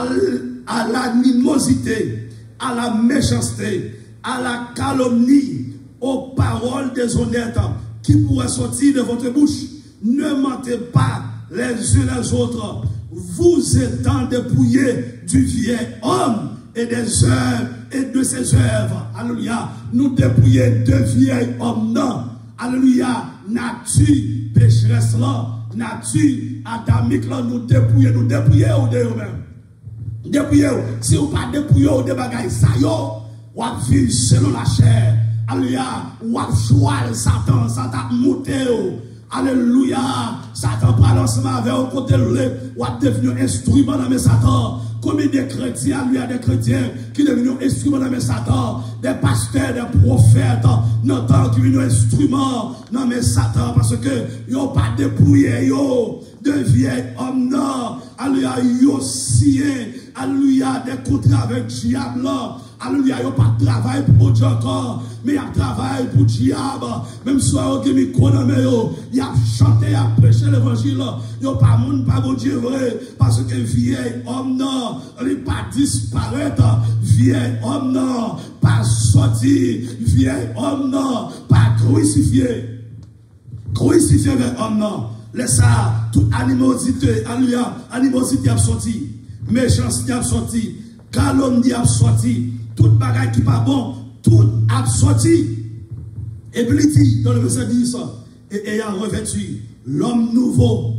à l'animosité, à la méchanceté, à la calomnie, aux paroles déshonnêtes qui pourraient sortir de votre bouche. Ne mentez pas les uns les autres, vous étant dépouillés du vieil homme et des œuvres et de ses œuvres. Alléluia. Nous dépouiller de vieil homme, non. Alléluia. Nature pécheresse là, nature adamique là, nous dépouiller, nous dépouiller au de nous-mêmes. Dépouiller. Si vous pas dépouiller au de bagaille, ça yo, ou à vivre selon la chair. Alléluia. Ou à choisir Satan, Satan monté. Alléluia. Satan parle ensemble avec vous côté ou à devenir instrument dans mes Satan. Combien de chrétiens, lui, des chrétiens qui deviennent instruments dans mes Satan, des pasteurs, des prophètes, n'entendent qui deviennent instruments dans mes Satan, parce que ils n'ont pas dépouillé, yo, de vieil homme, non. Alléluia, yo, scié, alléluia, des contrats avec diable, alléluia, yo, pas de travail pour Dieu encore, mais il y a travail pour diable, même si on a mis yo, il a chanté, il a prêché l'évangile, yo, pas monde, pas bon Dieu vrai, parce que vieil homme, non, il n'est pas disparaître, vieil homme, non, pas sorti, vieil homme, non, pas crucifié, crucifié vieil homme, non, laisse ça, toute animosité, alléluia, animosité a sorti, méchanceté a sorti, calomnie a sorti, toute bagaille qui pas bon, tout a sorti. Et puis il dit dans le verset dix, et ayant revêtu l'homme nouveau,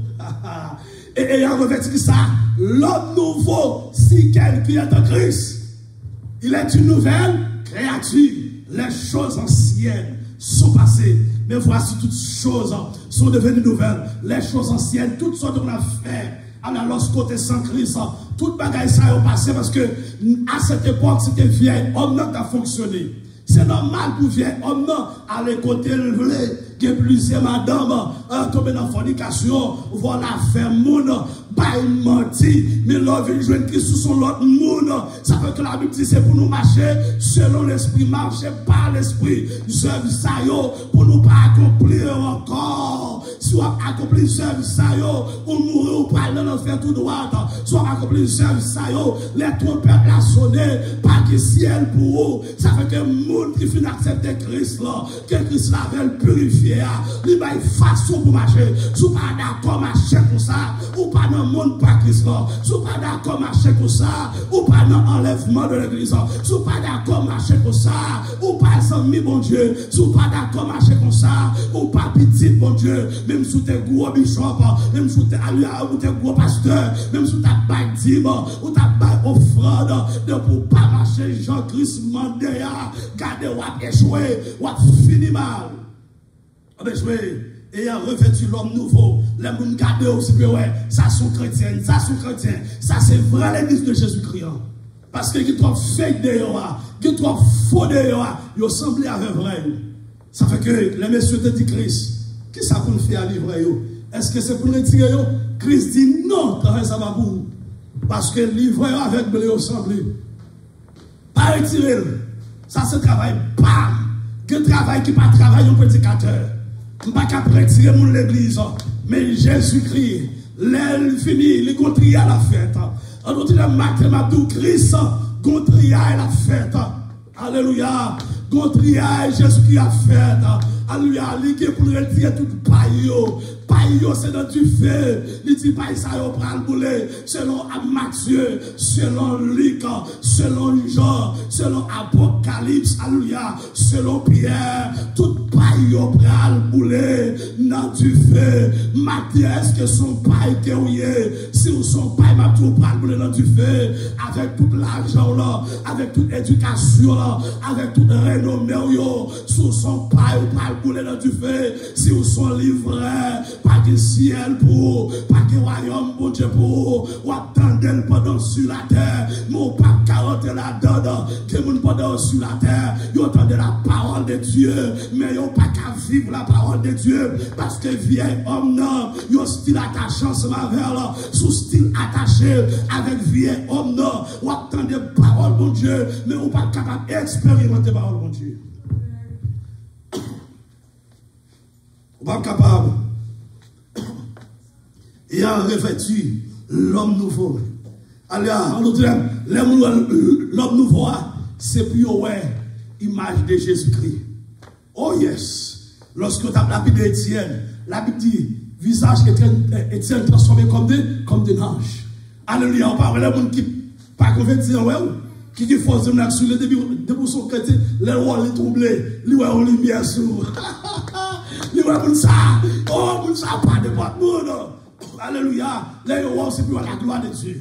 et ayant revêtu ça, l'homme nouveau, si quelqu'un est en Christ, il est une nouvelle créature. Les choses anciennes sont passées, mais voici toutes choses sont devenues nouvelles. Les choses anciennes, toutes sortes de affaires. Alors, lorsqu'on était sans Christ, toute bagaille ça a passé parce que à cette époque, c'était vieil homme qui a fonctionné. C'est normal pour vieil homme à l'écouter le blé, qui est plusieurs madame, tomber dans la fornication, voilà, faire monde, pas menti, mais l'homme vient jouer Christ sous son autre monde. Ça fait que la Bible dit c'est pour nous marcher selon l'esprit, marcher par l'esprit. Service ça yo, pour nous pas accomplir encore. Si on accomplit service ça yo, on mourir ou pas dans l'enfer tout droit. Si on accomplit service ça yo, les trompettes la sonner, pas que ciel pour eux. Ça fait que le monde qui finit accepter Christ là, que Christ la veut purifier, il va une façon pour marcher. Si on pas d'accord marcher comme ça, ou pas dans le monde pas Christ là, si on pas d'accord marcher comme ça, ou pas dans l'enlèvement de l'église, si on pas d'accord marcher comme ça, ou pas sans mi bon Dieu, si on pas d'accord marcher comme ça, ou pas petit bon Dieu, même si tu es gros bishop, même si tu es gros pasteur, même si tu as pas dîme, ou tu as pas offrande, de pour pas marcher Jean-Christ Mandéa, garder ou à échouer, ou à finir mal. Échouer. Ayant revêtu l'homme nouveau, les gens gardent aussi, ouais, ça sont chrétiens, ça sont chrétiens, ça c'est vrai l'église de Jésus-Christ. Parce que qui trop fake de yoa, qui trop faux de yoa, ils semblent avec vrai. Ça fait que les messieurs te disent Christ, qui ça pour nous faire livrer yo? Est-ce que c'est pour retirer yo? Christ dit non, travail ça va pour parce que livrer avec blé au semblé. Pas retirer. Ça c'est travail, bam! Que travail qui pas travail un prédicateur. On ne peut pas retirer mon l'église, mais Jésus-Christ, l'aile fini, il est à la fête. On dit le matin, Christ, Gontria à la fête. Alléluia. Gontria Jésus-Christ a fête. Alléluia. Il est pour retirer tout paille, paille c'est dans du feu. Il dit paille ça yo pral bouler selon Matthieu, selon Luc, selon Jean, selon Apocalypse, alléluia, selon Pierre, toute paille yo pral bouler dans du feu. Matthieu, est-ce que son paille que ouye, si ou son paille m'a tout pral bouler dans du feu, avec tout l'argent là, avec toute éducation là, avec toute renommée yo, sous son paille ou pral bouler dans du feu, si ou son livré, pas de ciel pour, pas de royaume pour Dieu pour, ou attendez pendant sur la terre, mon pas carotte là-dedans, que mon pendant sur la terre, vous entendez la parole de Dieu, mais vous pas qu'à vivre la parole de Dieu, parce que vieil homme non, vous style attaché ensemble avec là, sous style attaché avec vieil homme non, vous attendez la parole de Dieu, mais vous pas capable d'expérimenter la parole de Dieu. Vous pas capable. Et a revêtu l'homme nouveau. Allez, en d'autres termes, l'homme nouveau, c'est plus ouais, image de Jésus-Christ. Oh yes. Lorsque tu as la Bible d'Étienne, la Bible dit, visage Étienne transformé comme des, comme des anges. Alléluia. On parle de gens qui pas convertis, ouais, qui qui font sur le début de son chrétien, les rois les troublés, les rois en lumière sur. Les rois pour ça. Oh, pour ça, pas de votre monde. Alléluia. Les rois, c'est plus la gloire de Dieu.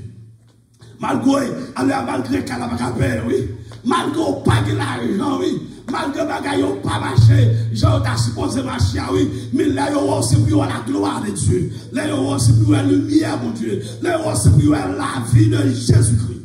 Malgré, malgré qu'elle n'a pas peur, oui. Malgré pas de l'argent, oui. Malgré que vous pas marché, j'en ai supposé marcher, oui. Mais les rois, c'est plus la gloire de Dieu. Les rois, c'est plus la lumière, mon Dieu. Les rois, c'est plus la vie de Jésus-Christ.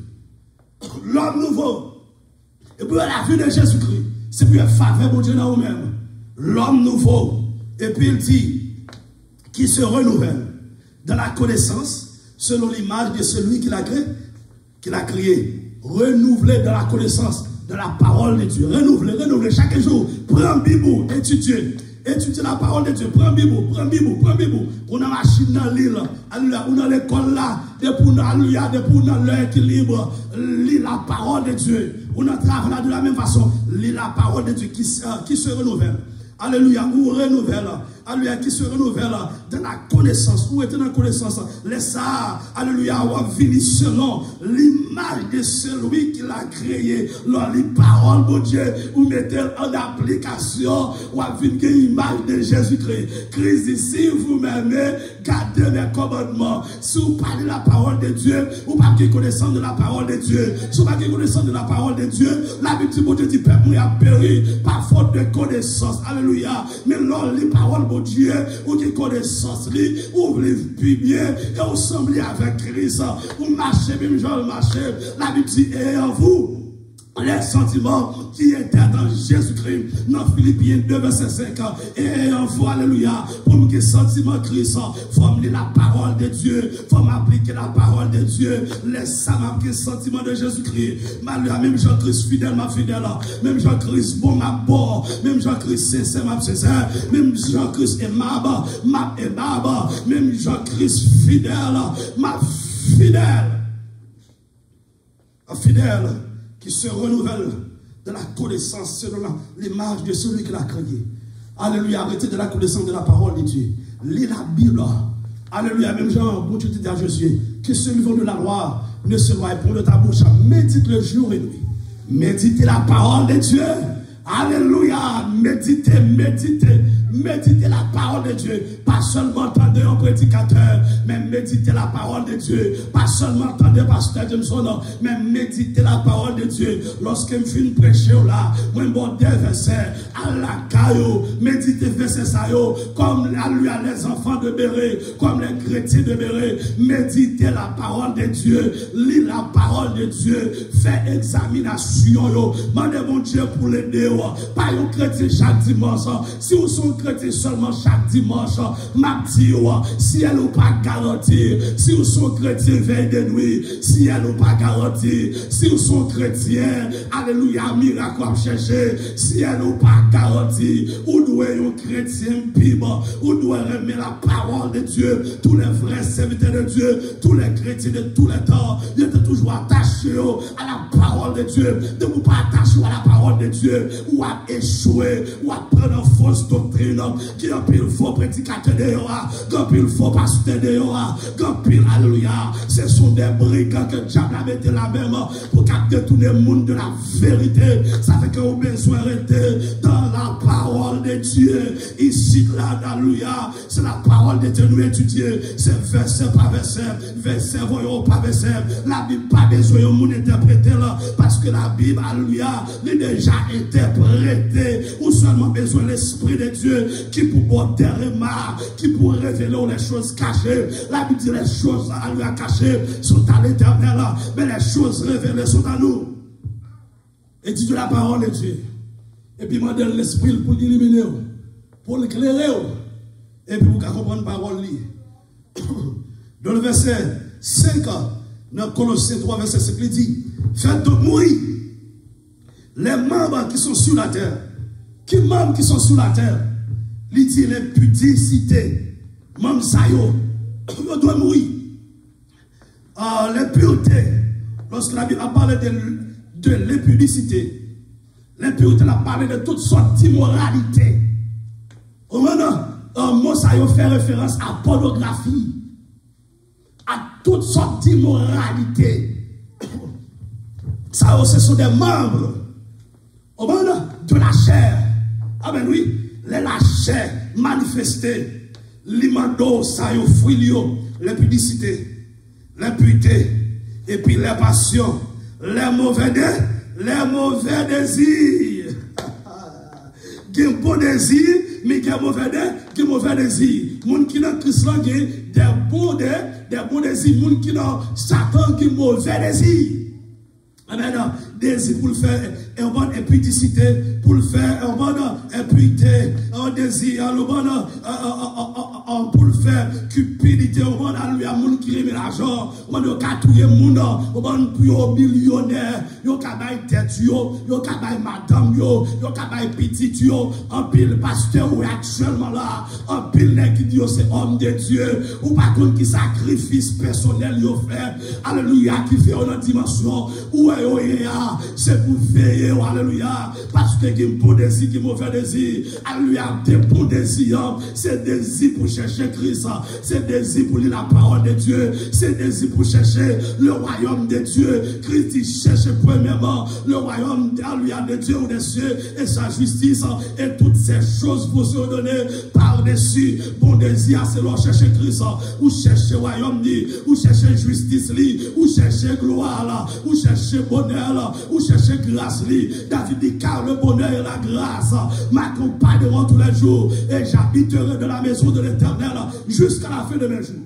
L'homme nouveau. Et puis la vie de Jésus-Christ, c'est plus la faveur, mon Dieu, dans vous-même. L'homme nouveau. Et puis il dit, qui se renouvelle dans la connaissance, selon l'image de celui qui l'a créé, qui l'a créé, renouvelé dans la connaissance de la parole de Dieu, renouvelé, renouvelé chaque jour, prends Bible, étudier, étudier la parole de Dieu, prends Bible, prends Bible, prends Bible, on a machine dans l'île, alléluia, on a l'école là, depuis alléluia, depuis on a l'équilibre, lis la parole de Dieu, on a travaillé de la même façon, lis la parole de Dieu qui, qui se renouvelle. Alléluia, ou renouvelle, alléluia, qui se renouvelle dans la connaissance, où était dans la connaissance, laisse ça, alléluia, ou venir selon l'image de celui qui l'a créé, les paroles de Dieu, ou mettez en application, ou venir l'image de Jésus-Christ. Christ ici, vous m'aimez, gardez mes commandements. Si vous parlez de la parole de Dieu, ou pas qui connaissance de la parole de Dieu, si vous pas qui connaissance de la parole de Dieu, la Bible de Dieu dit, peuple a péri par faute de connaissance. Alléluia. Mais lors les paroles de Dieu, ou qui connaissance, ou les bien, et vous semblez avec Christ, ou marchez, même genre marcher, la Bible dit, et en vous, les sentiments qui étaient dans Jésus-Christ, dans Philippiens deux, verset cinq, et en vous, alléluia, pour nous que sentiment Christ, il faut amener la parole de Dieu, il faut m'appliquer la parole de Dieu, laisse ça m'appliquer le sentiment de Jésus-Christ, même Jean-Christ fidèle, ma fidèle, même Jean-Christ bon, ma bon, même Jean-Christ sincère, ma sincère, même Jean-Christ aimable, ma aimable, même Jean-Christ fidèle, ma fidèle, ma fidèle, qui se renouvelle de la connaissance selon l'image de celui qui l'a créé. Alléluia, arrêtez de la connaissance de la parole de Dieu. Lis la Bible. Alléluia, même Jean, bon Dieu dit à Jésus, que celui de la loi ne se voie pour de ta bouche. Médite le jour et nuit. Méditez la parole de Dieu. Alléluia, méditez, méditez, méditez la parole de Dieu. Pas seulement entendez un prédicateur, mais méditez la parole de Dieu. Pas seulement entendez pasteur Jameson, mais méditez la parole de Dieu. Lorsque je finis prêcher là, moi bon des versets à la caillou, méditez versets ça yo, comme alléluia les enfants de Béré, comme les chrétiens de Béré, méditez la parole de Dieu, lis la parole de Dieu, fais examination yo, demandez mon Dieu pour l'aider. Pas un chrétien chaque dimanche. Si vous êtes chrétien seulement chaque dimanche, ma dit, si elle n'est pas garantie, si vous êtes chrétien veille de nuit, si elle n'est pas garantie, si vous êtes chrétien, alléluia, miracle à chercher, si elle n'est pas garantie, vous devez être chrétien piment, vous devez aimer la parole de Dieu, tous les vrais serviteurs de Dieu, tous les chrétiens de tous les temps, ils étaient toujours attachés à la parole de Dieu, de vous pas attacher à la parole de Dieu, ou à échouer, ou à prendre une fausse doctrine, doctrine, qui a pile faux prédicateurs de Yoa, qui a pile faux pasteurs de Yoa, qui a pile, alléluia. Ce sont des brigands que diable a mis la même pour capter tout le monde de la vérité. Ça fait qu'on a besoin de rester dans la parole de Dieu. Ici, là, alléluia, c'est la parole de Dieu nous étudier. C'est verset par verset, verset voyons par verset. La Bible pas besoin de nous interpréter là, parce que la Bible, alléluia, est déjà interprétée. Ou seulement besoin de l'Esprit de Dieu qui pour porter remarque, qui pour révéler les choses cachées. La Bible dit les choses alléluia cachées sont à l'Éternel, mais les choses révélées sont à nous. Étudiez la parole de Dieu. Et puis demandez l'Esprit pour l'illuminer, pour l'éclairer. Et puis vous comprendre la parole. Dans le verset cinq, dans Colossiens trois, verset cinq, il dit, faites donc mourir les membres qui sont sur la terre. Qui membres qui sont sur la terre? Il dit l'impudicité. Membres ça yo, ils doivent mourir. Uh, l'impureté. Lorsque la Bible a parlé de, de l'impudicité, l'impureté a parlé de toutes sortes d'immoralité. Au moment, un mot ça yo fait référence à pornographie, à toutes sortes d'immoralité. Ça, ce sont des membres au moment de la chair. Ah ben oui, les la chair manifestée, l'imando, ça yo fruit, l'impudicité, l'impureté, et puis les passions, les mauvais désirs, les mauvais désirs. Il y a un bon désir, mais il y a un mauvais désir, il y a un mauvais désir. Moun qui dans Christ là, il y a des bons désirs, des bons désirs. Moun qui dans Satan, il y a un mauvais désir. Amen. Désir pour le faire un bon impudicité, pour le faire un bon impureté, un désir, un bon pour le faire cupidité, un bon à lui, à moun qui aime l'argent, on a catouillé moun, on bon pour millionnaire, yo kabay tête yo, yo kabay madame yo, yo kabay petit yo, un pile pasteur ou actuellement là, un pile nèg qui dit c'est homme de Dieu, ou pas contre qui sacrifice personnel yo fait, alléluia, qui fait une dimension, où est yo c'est pour veiller, alléluia, parce que qui bon désir, qui mauvais désir, alléluia, des bons désirs, c'est désir pour chercher Christ, c'est désir pour lire la parole de Dieu, c'est désir pour chercher le royaume de Dieu. Christ il cherche premièrement le royaume alléluia de Dieu ou des cieux et sa justice, et toutes ces choses vous seront données par-dessus. Bon désir, c'est leur chercher Christ, ou chercher royaume, ou chercher justice, ou chercher gloire, ou chercher bonheur, ou chercher grâce. David dit car le bonheur et la grâce m'accompagneront tous les jours et j'habiterai de la maison de l'Éternel jusqu'à la fin de mes jours.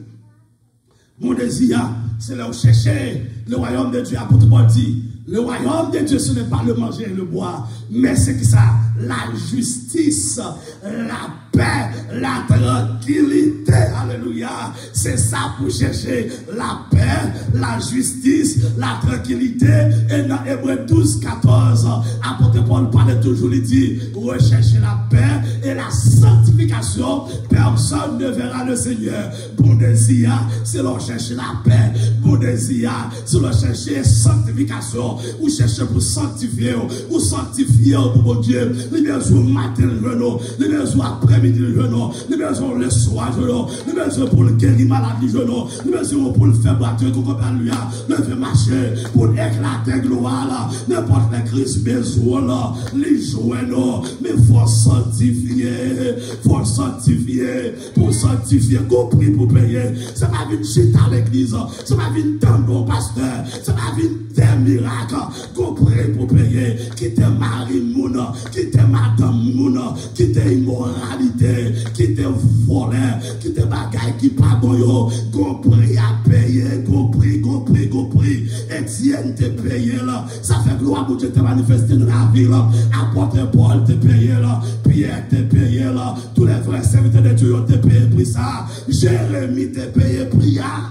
Mon désir, c'est de chercher le royaume de Dieu. Apôtre Paul dit, le royaume de Dieu, ce n'est pas le manger et le boire, mais c'est que ça, la justice, la paix, la tranquillité, alléluia. C'est ça pour chercher la paix, la justice, la tranquillité. Et dans Hébreux douze, quatorze, apôtre Paul parle toujours, il dit, rechercher la paix et la sanctification. Personne ne verra le Seigneur. Bon désir, c'est de chercher la paix. Bon désir, c'est de chercher sanctification. Ou chercher pour sanctifier, ou sanctifier pour bon Dieu. Les besoins matin, les besoins après-midi, les besoins le soir, les besoins pour le guérir maladie, les besoins pour le faire battre, le faire marcher, pour éclater gloire, n'importe quel Christ besoin, les jouer, mais il faut sanctifier, il faut sanctifier, pour sanctifier, compris pour payer. Ça va venir chiter à l'église, ça va venir dans le pasteur, ça va venir des miracles, compris pour payer, qui te mari mouna, qui te madame mouna, qui te immoralité, qui te volé, qui te bagaille qui pas bon yo, compris à payer, compris, compris, compris, Etienne te payé là, ça fait gloire pour Dieu te manifester dans la vie là, apôtre Paul te payé là, Pierre te payé là, tous les vrais serviteurs de Dieu te payé pour ça, Jérémie te payé pour ça.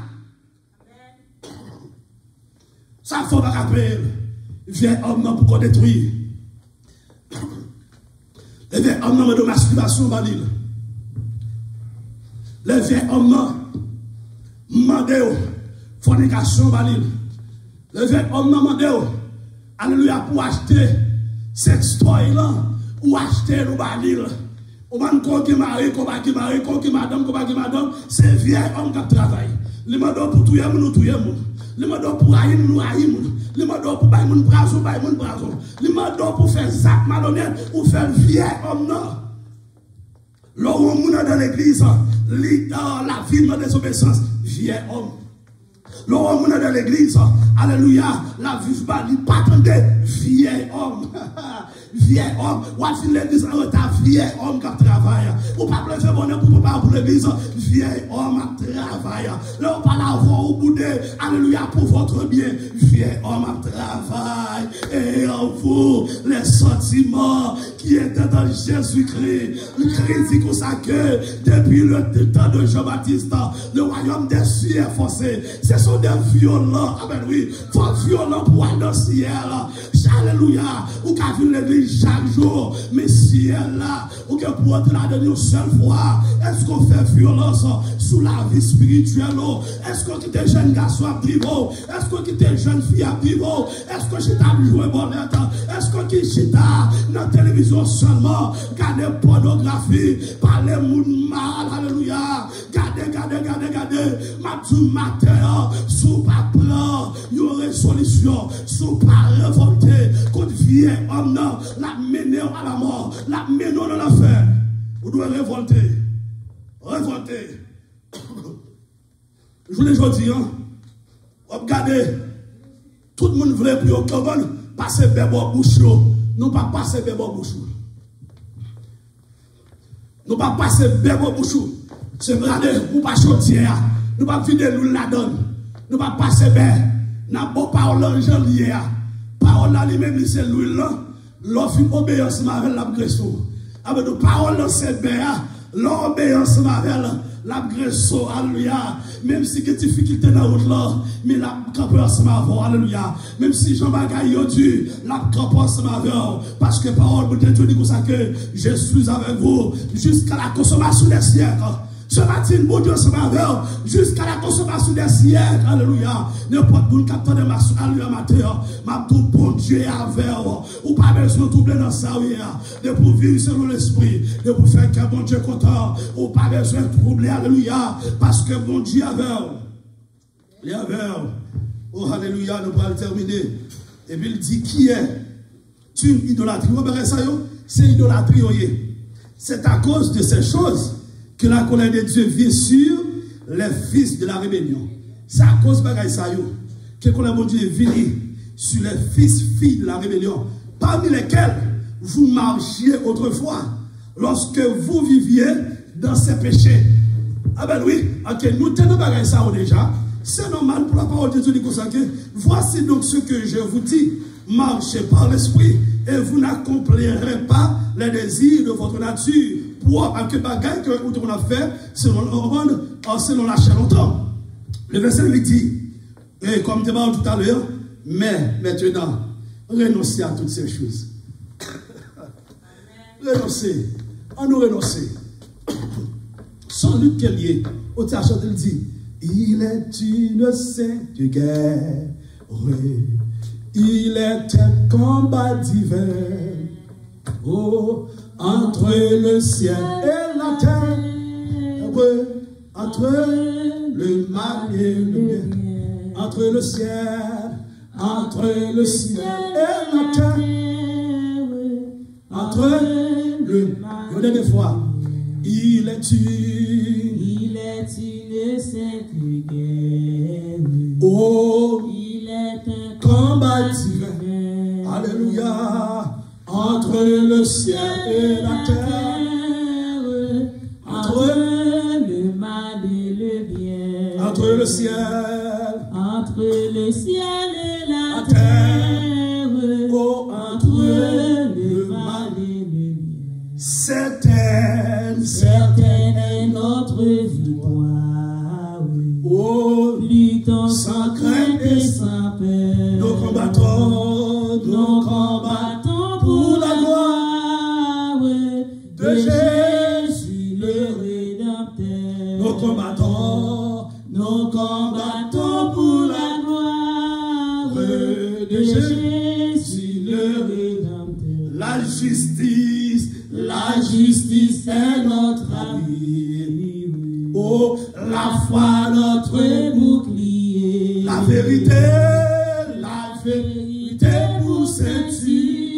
Ça faut pas rappeler. Viens homme pour qu'on détruise. Les vieux hommes de masturbation banil. Les vieux hommes mandéo fornication banil. Les vieux hommes mandéo alléluia pour acheter sex toy là ou acheter le banil On va nous qui marié, qu'on va qui marié, qu'on qui madame, qu'on va qui madame, c'est vieux homme qui travaille. Les mandats pour tout le monde, tout le monde. Les mandats pour haïr, nous haïr. Les mandats pour bailler mon brazo, bailler mon brazo. Les mandats pour faire zac malhonnête ou faire vieux homme non. Là où on est dans l'église, la vie de désobéissance, vieux homme. Là où on est dans l'église, alléluia, la vie de pas attendez, vieux homme. Vieux homme, ou à fin l'église en retard, vieux homme qui travaille. Ou pas faire bonheur pour pas pour l'église, vieux homme qui travaille. Là, on parle avant au bout de, alléluia, pour votre bien, vieux homme qui travaille. Et en vous, les sentiments qui étaient dans Jésus-Christ, Christ dit comme ça que depuis le temps de Jean-Baptiste, le royaume des cieux est forcé. Ce sont des violents, ah ben oui, faut violents pour aller dans le ciel. Alléluia, ou qu'a vu l'église chaque jour, mais si elle là, ou que pour entrer là-dedans une seule fois, est-ce qu'on fait violence sur la vie spirituelle? Est-ce qu'on quitte jeune garçon à vivre? Est-ce qu'on quitte jeune fille à vivre? Est-ce que j'ai t'as joué bonnet? Est-ce qu'on quitte dans la télévision seulement? Gardez pornographie, parlez moun mal, alléluia. Gardez, gardez, gardez, gardez. Ma tout matin, sous pas plan, il y aurait solution, sous pas révolté. Quand vieux homme non, la mener à la mort, la mener dans l'enfer. Vous devez révolter. Révolter. Je vous l'ai dit, hein. Regardez, tout le monde voulait plus au Cavon, passer bébé bouche. Nous pas passer bébé bouche. Nous pas passer bébé bouche. C'est vrai, nous pas choisir. Nous pas vider nous la donne. Nous pas passer bébé. Nous pas parler en janvier. Parole là, lui-même, c'est l'huile là. L'offre obéissance avec l'abgresso. Avec nos paroles dans cette béa, l'obéissance avec l'abgresso, alléluia. Même si il y a des difficultés dans la route là, mais la camper ensemble avec, alléluia. Même si Jean Bagaille a dû, la camper ensemble avec, parce que parole de Dieu dit comme ça que je suis avec vous jusqu'à la consommation des siècles. Ce matin, bon Dieu se m'avère jusqu'à la consommation des siècles. Alléluia. N'importe où le capteur de ma alléluia matin, ma tout bon Dieu avec ou pas besoin de doubler dans sa vie. De pour vivre selon l'esprit, de pour faire que bon Dieu content, ou pas besoin de troubler. Alléluia. Parce que bon Dieu avec. Il est avec. Oh, alléluia, nous allons terminer. Et puis il dit qui est une idolâtrie. Vous voyez ça, c'est idolâtrie. C'est à cause de ces choses que la colère de Dieu vient sur les fils de la rébellion. C'est à cause de ça que la colère de Dieu vient sur les fils, filles de la rébellion, parmi lesquels vous marchiez autrefois, lorsque vous viviez dans ces péchés. Ah ben oui, ok, nous tenons pas ça déjà. C'est normal pour la parole de Dieu de consacrer. Voici donc ce que je vous dis. Marchez par l'esprit et vous n'accomplirez pas les désirs de votre nature. Pour que bagaille que on a fait selon, selon la chair longtemps. Le verset lui dit, et comme tu m'as dit tout à l'heure, mais maintenant, renoncez à toutes ces choses. Renoncez. On nous renoncer. Sans lutte qu'elle y est, au tachot il dit, il est une sainte guerre, oui. Il est un combat divin, oh, entre le ciel et la terre, oui, entre le mal et le bien, entre le ciel, entre le ciel et la terre, entre le mal et la fois, il est une, il est une sainte guerre, oh, il est un combat divin, alléluia, entre le ciel et la terre, entre le mal et le bien, entre le ciel, entre le ciel et la la terre, terre, oh, entre le mal et le bien. Certaine, Certaine est notre victoire, oui. Oh, Luttons sans sans crainte crainte et et sans peur. nous combattons, nous Nous combattons combattons pour la gloire de Jésus le Rédempteur. nous combattons, Nous combattons pour la gloire de Jésus le Rédempteur. la justice, La justice est notre ami. Oh, la foi notre bouclier. La vérité, la vérité pour ceinture.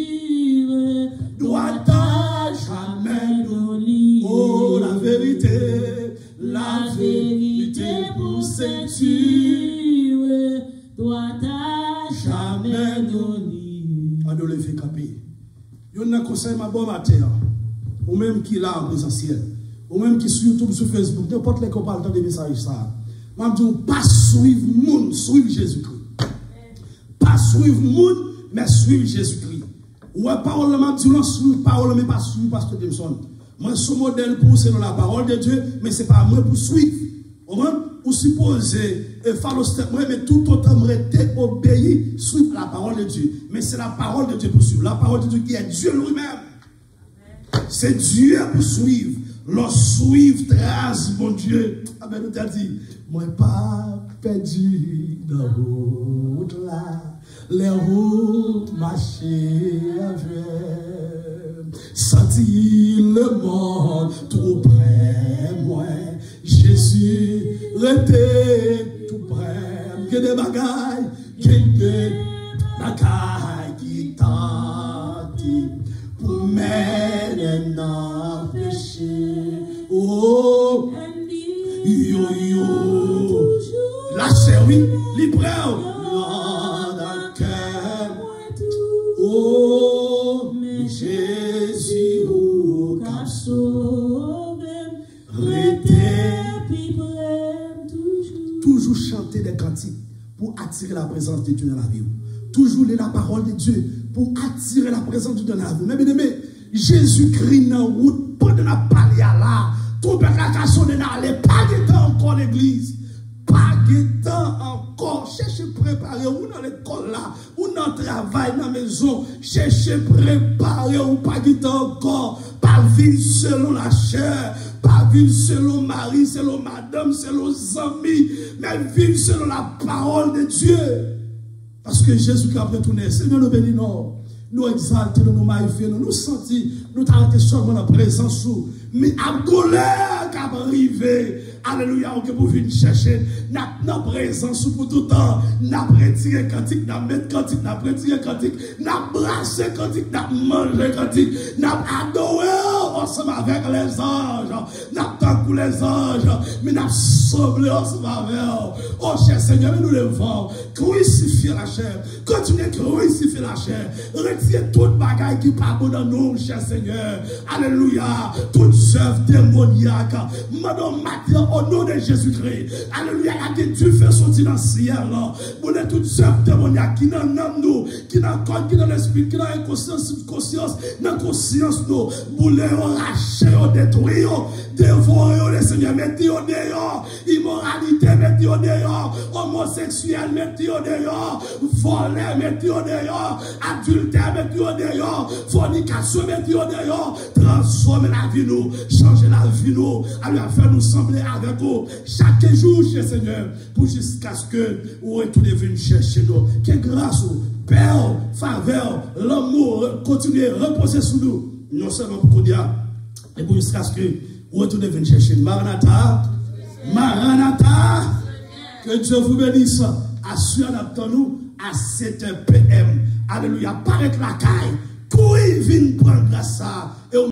Doit-on jamais nous lier? Oh, la vérité, la vérité pour ceinture. Doit-on jamais nous lier? On doit le faire caper. Il y a un conseil ma bonne matin, ou même qui est là en présentiel, ou même qui sur YouTube, sur Facebook, n'importe les parle de messages ça. Je dis pas suivre le monde, suivre Jésus-Christ. Pas suivre le monde, mais suivre Jésus-Christ. Ou à parole, je dis non, suivre parole, mais pas suivre Pasteur Jameson. Moi, je suis modèle pour c'est dans la parole de Dieu, mais ce n'est pas moi pour suivre. Ou supposer, et faire le step, mais tout autant rester obéi, suivre la parole de Dieu. Mais c'est la parole de Dieu pour suivre. La parole de Dieu qui est Dieu lui-même. C'est Dieu pour suivre. L'on suivre, trace, mon Dieu. Ah ben, nous t'a dit, moi pas perdu dans la route là. Les routes marcher avec. Sentir le monde trop près, moi. Jésus, restez tout près. Que des bagailles, que des bagailles qui tentent pour m'aider dans le péché. Oh, yo yo, la chérie, libre. Oh, mais Jésus, au cap sauvé, toujours chanter des cantiques pour attirer la présence de Dieu dans la vie. Toujours lire la parole de Dieu pour attirer la présence de Dieu dans la vie. Mais bien aimé, Jésus-Christ dans la route, pendant la parole là, tout le monde a sonné dans les pas de temps encore l'église. Pas de temps encore. Cherchez préparer ou dans l'école là, ou dans le travail, dans la maison. Cherchez préparer ou pas de temps encore. Pas vivre selon la chair. Pas vivre selon mari, selon madame, selon amis. Mais vivre selon la parole de Dieu. Parce que Jésus qui a retourné, Seigneur nous bénit, non. Nous exalter, nous magnifier, nous nous sentir, nous t'arrêter seulement dans la présence. Mais à colère qui a arrivé. Alléluia, on peut venir chercher notre présence pour tout le temps. N'a retiré cantique, n'a mettre cantique, n'a retiré cantique, n'a brassé cantique, n'a mangé cantique, n'a adoré ensemble avec les anges, n'a tant les anges, mais n'a sauvé ensemble avec eux. Oh cher Seigneur, nous levons, crucifier la chair, continuez à crucifier la chair, retirez toute bagaille qui pas bon dans nous, cher Seigneur. Alléluia, toute œuvre démoniaque, madame Matia, au nom de Jésus-Christ. Alléluia, il y a des Dieu fait sortir dans le ciel. Pour les toutes œuvres démoniaques qui n'ont nous, qui n'ont corps, qui n'ont l'esprit, qui n'ont inconscience, conscience, dans conscience nous, pour les arracher, détruire, dévorer le Seigneur, mettez au dehors, immoralité, mettez au dehors, homosexuel, mettez au dehors, voler, mettez au dehors, adultère, mettez au dehors, fornication, mettez au dehors, transformer la vie nous, changer la vie nous, alors faire nous sembler avec vous chaque jour, cher Seigneur, pour jusqu'à ce que vous retournez venir chercher nous. Que grâce, Père, faveur, l'amour, continuez à reposer sur nous, non seulement pour Kodia, et pour jusqu'à ce que vous retournez venir chercher. Maranatha, Maranatha, que Dieu vous bénisse. Assurez-nous à sept heures P M. Alléluia, paraître la caille, courir, venir prendre grâce.